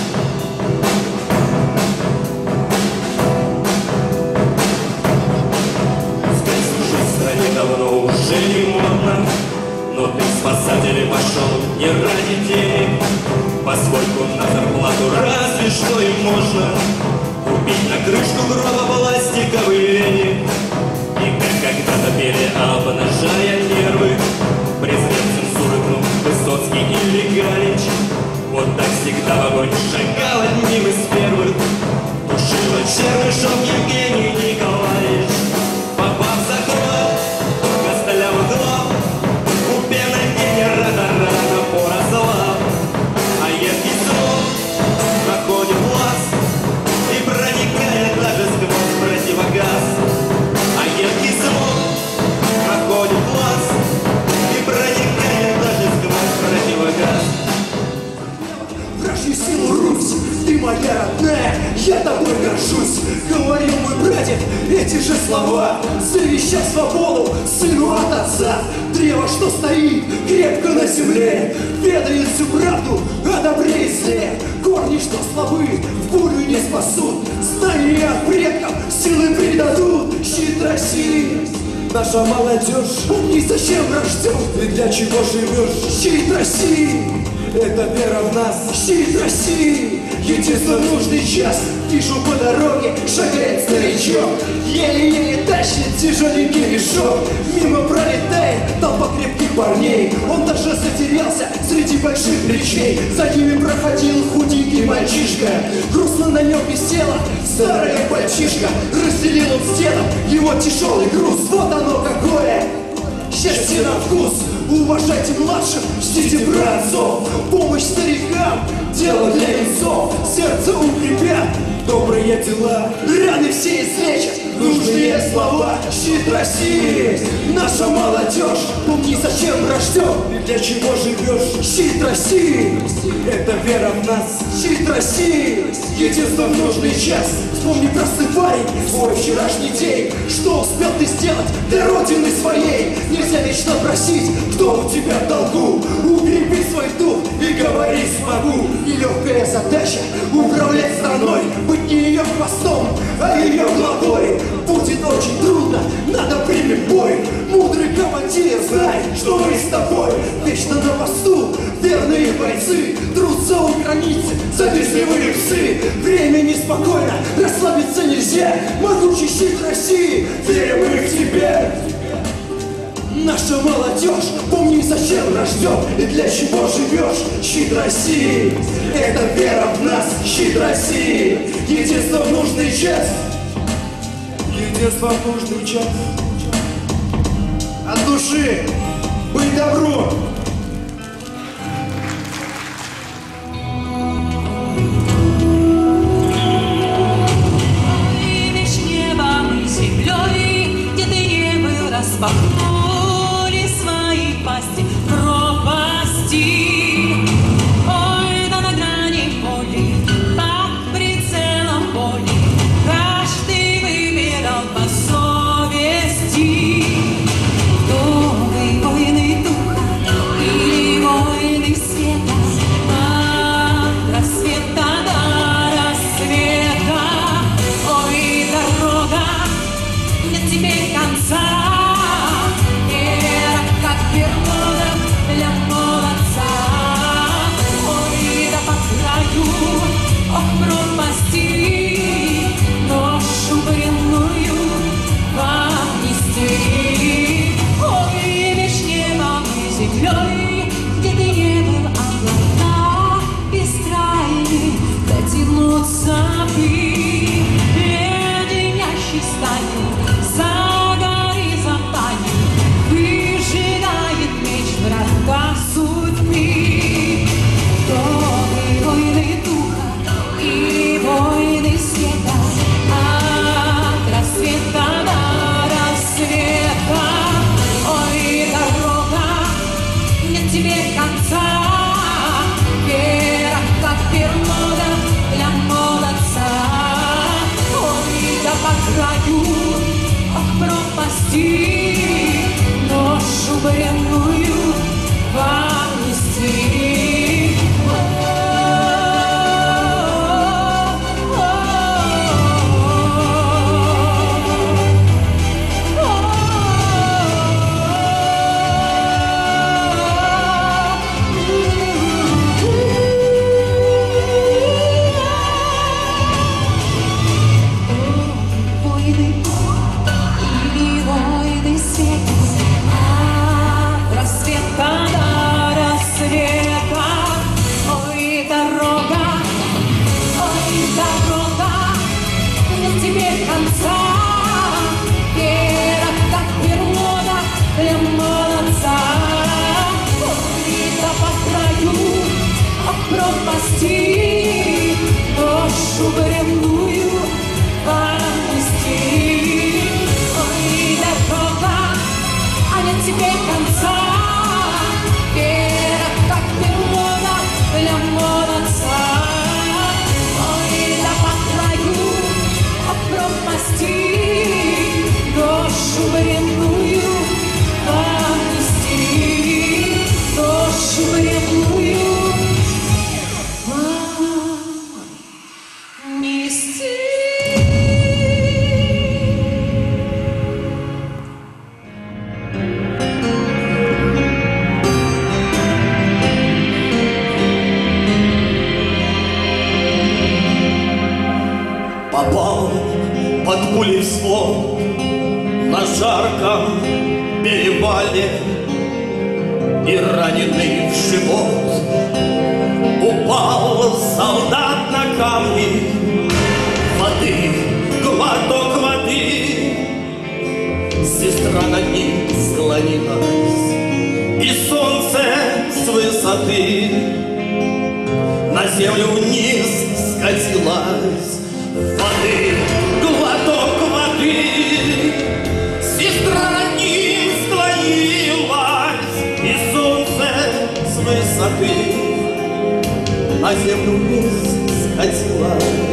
Speaker 9: Спецслужбы в стране давно уже не модно, но ты в спасатели пошел не ради денег, поскольку на зарплату разве что и можно купить на крышку гроба пластиковый веник. И как когда-то пели, обнажая нервы, презрел цензуры гнул Высоцкий или Галич. Вот так всегда в огонь шагал одним из первых, тушила Чернышов Евгений Николаевич. Попав за ход, костылявый глоб, у пены генератора
Speaker 10: Я тобой горжусь, говорил мой прадед эти же слова, завещав свободу сыну от отца. Древо, что стоит крепко на земле, ведает всю правду о добре и зле. Корни, что слабы, в бурю не спасут, знания от предков силы придадут. Щит России, наша молодежь, помни, зачем рожден и для чего живешь. Щит России, это вера в нас. Щит России, единство в нужный час. Вижу по дороге шагает старичок, еле-еле тащит тяжеленький мешок. Мимо пролетает толпа крепких парней, он даже затерялся среди больших плечей. За ними проходил худенький мальчишка, грустно на нем висела старая пальчишка. Разделил он с дедом его тяжелый груз, вот оно какое счастье на вкус. Уважайте младших, ждите братцов, помощь старикам, дело для юнцов. Сердце укрепят добрые дела, раны все излечат нужные слова. Щит России, наша молодежь, помни, зачем рожден и для чего живешь. Щит России, это вера в нас. Щит России, единство в нужный час. Вспомни, просыпай свой вчерашний день, что успел ты сделать для родины своей. Нельзя вечно просить, кто у тебя в долгу. Укрепи свой дух и говори смогу. Нелегкая задача управлять страной, быть не ее хвостом, а ее главой. Будет очень трудно, надо примем бой. Мудрый командир, знай, что мы с тобой вечно на посту. Верные бойцы трутся у границы, завистливые псы. Время неспокойно, расслабиться нельзя. Могучий щит России, верим мы в тебя. Наша молодежь, помни, зачем рожден и для чего живешь. Щит России, это вера в нас. Щит России, единство в нужный час. Единство в нужный час. От души, быть добру.
Speaker 12: И меж небом и землей, где ты не был, распахнули свои пасти пропасти. Ой, да на грани боли, под прицелом боли, каждый выбирал по совести. Кто вы, войны духа или войны света, от рассвета до рассвета. Ой, дорога, нет теперь конца. Вера, как природа для молодца. Ой, да по краю, ох, пропасти, ношу бренную вам нести. Ой, меж небом и землей, где ты не был, облака бескрайние дотянутся бы, леденящей сталью за горизонталью выжигает меч врага судьбы. Добрые войны духа и войны света, от рассвета до рассвета. Ой, дорога, нет тебе конца. Вера, как природа для молодца. Ой, да по краю, ох, пропасти, ношу бренную вам нести. Войны или войны света, от рассвета до рассвета. Ой, дорога, ой, дорога, нет теперь конца. Вера, как природа для молодца. Ой, да по краю, ох, пропасти, ношу бренную вам нести. Ой, дорога, а нет теперь конца. Вера, как природа для молодца. Ой, да по краю,
Speaker 11: Попал под пули в свод на жарком перевале и раненый в живот упал солдат на камни. Воды, глоток воды, сестра над ним склонилась, и солнце с высоты на землю вниз скатилась. Воды, глоток воды, сестра над ним склонилась, и солнце с высоты на землю вниз скатилась.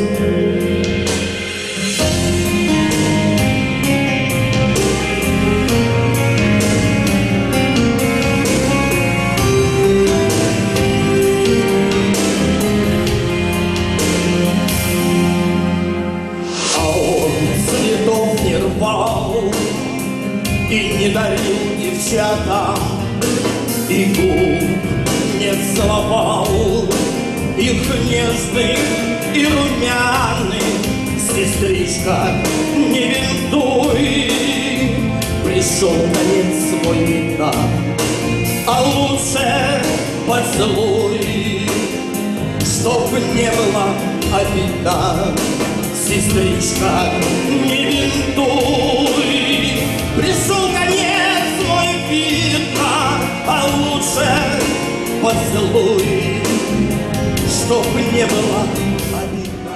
Speaker 11: И не дарил девчатам, и губ не целовал, их нежных и румяных. Сестричка, не бинтуй, пришел конец свой века, а лучше поцелуй, чтоб не было обидно. Сестричка, не бинтуй, пришел конец мой видно, а лучше поцелуй, чтоб не было обидно.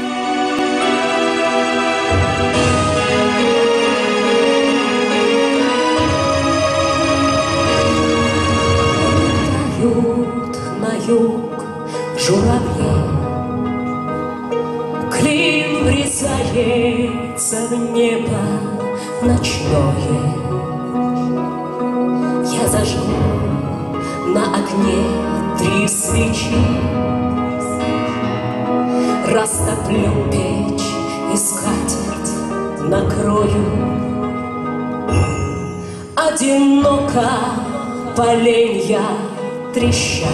Speaker 5: Летают на юг журавли, клин врезается в небо ночное. Я зажгу на окне три свечи, растоплю печь и скатерть накрою. Одиноко поленья трещат,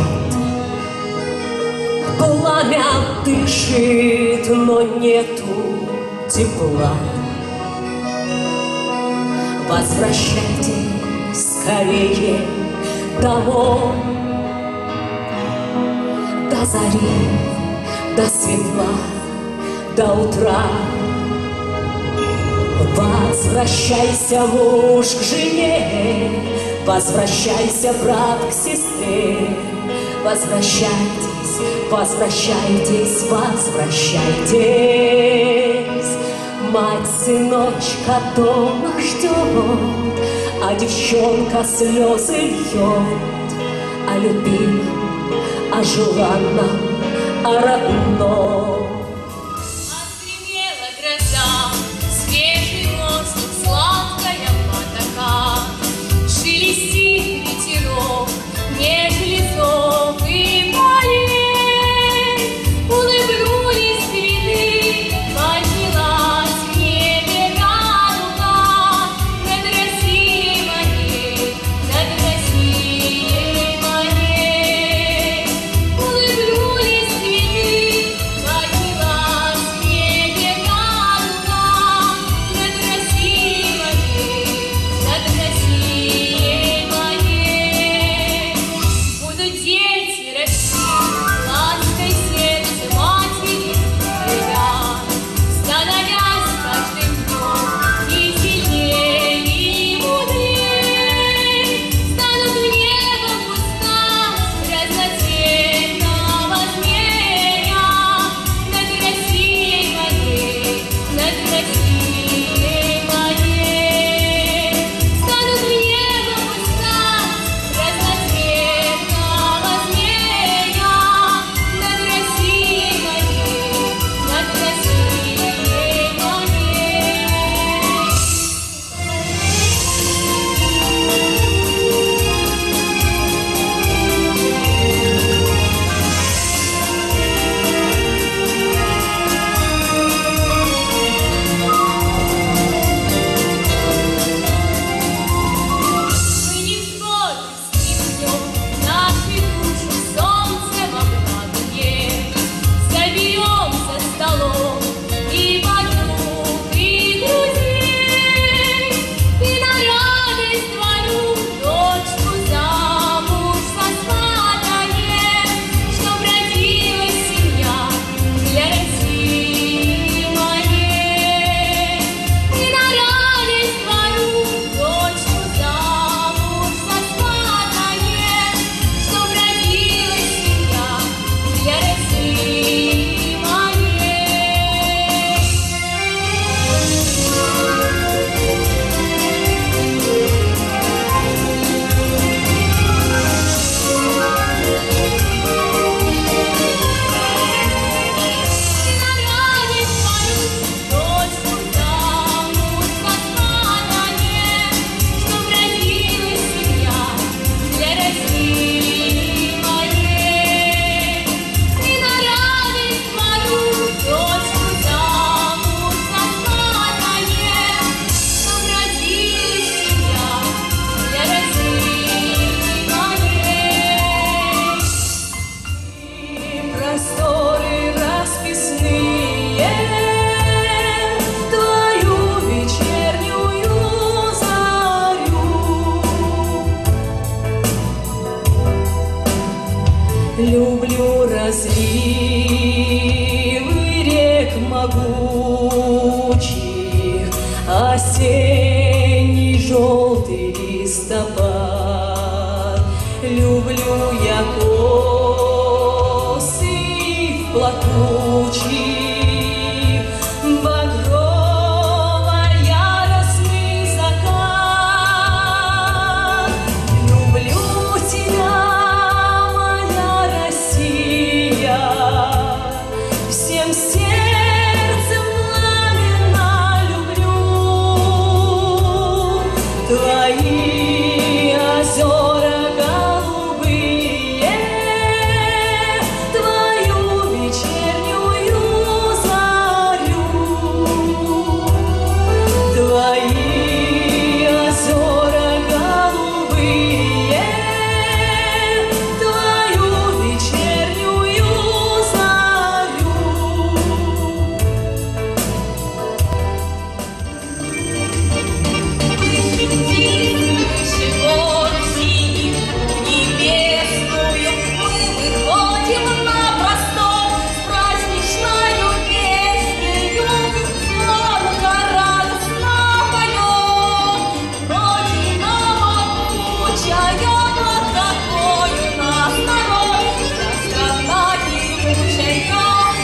Speaker 5: пламя дышит, но нету тепла. Возвращайтесь скорее домой, до зари, до светла, до утра. Возвращайся, муж, к жене, возвращайся, брат, к сестре. Возвращайтесь, возвращайтесь, возвращайтесь. Мать сыночка дома ждет, а девчонка слезы льет о любимом, о желанном, о родном.
Speaker 7: Отгремела гроза, свежий воздух, сладкая потока, шелестит ветерок меж лесов и полей. Улыбнулись цветы, поднялась в небе радуга над Россией моей, над Россией моей. Улыбнулись цветы,
Speaker 5: Люблю разливы рек могучих, осенний желтый листопад. Люблю я косы плакучих, багрово-яростный закат. Люблю тебя, моя Россия, всем сердцем пламенно люблю. Твои озера голубые, твою вечернюю зарю. Твои озера голубые, твою вечернюю зарю. Выше гор синих, небесную, мы выходим на простор с праздничною песнею. Звонко радостно поем, Родина могучая, вот какой у нас народ, вся страна гибучая.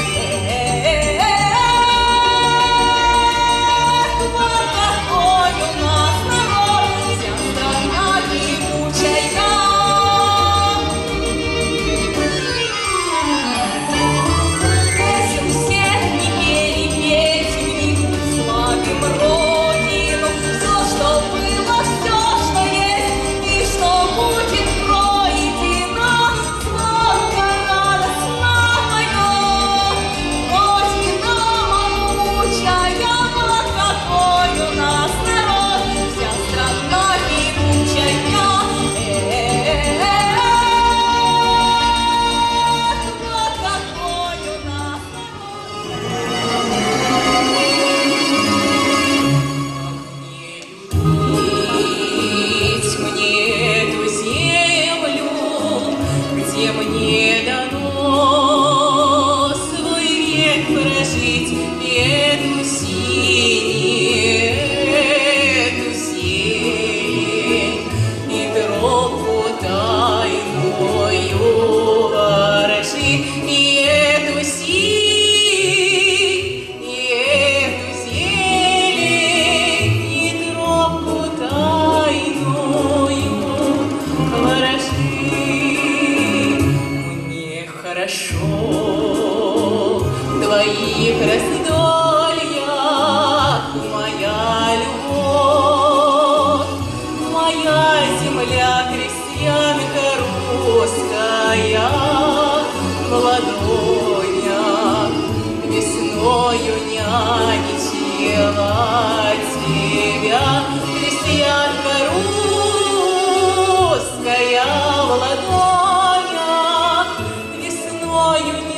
Speaker 5: Вот какой у нас народ, вся страна гибучая. Просим всех не перепеть в них, славим Родину, все, что было, все, что есть, и что будет пройдено. Звонко радостно поем, Родина могучая, вот какой у нас народ, вся страна гибучая. Вот какой у нас любить мне эту землю, где мне дано свой век прожить, и эту синь, эту синь, и тропу тайную ворожить, и эту синь, и эту зелень, и тропу тайную ворожить. Мне хорошо в твоих раздольях, моя любовь, моя земля, крестьянка русская, в ладонях весною няничала тебя, крестьянка русская, в ладонях весною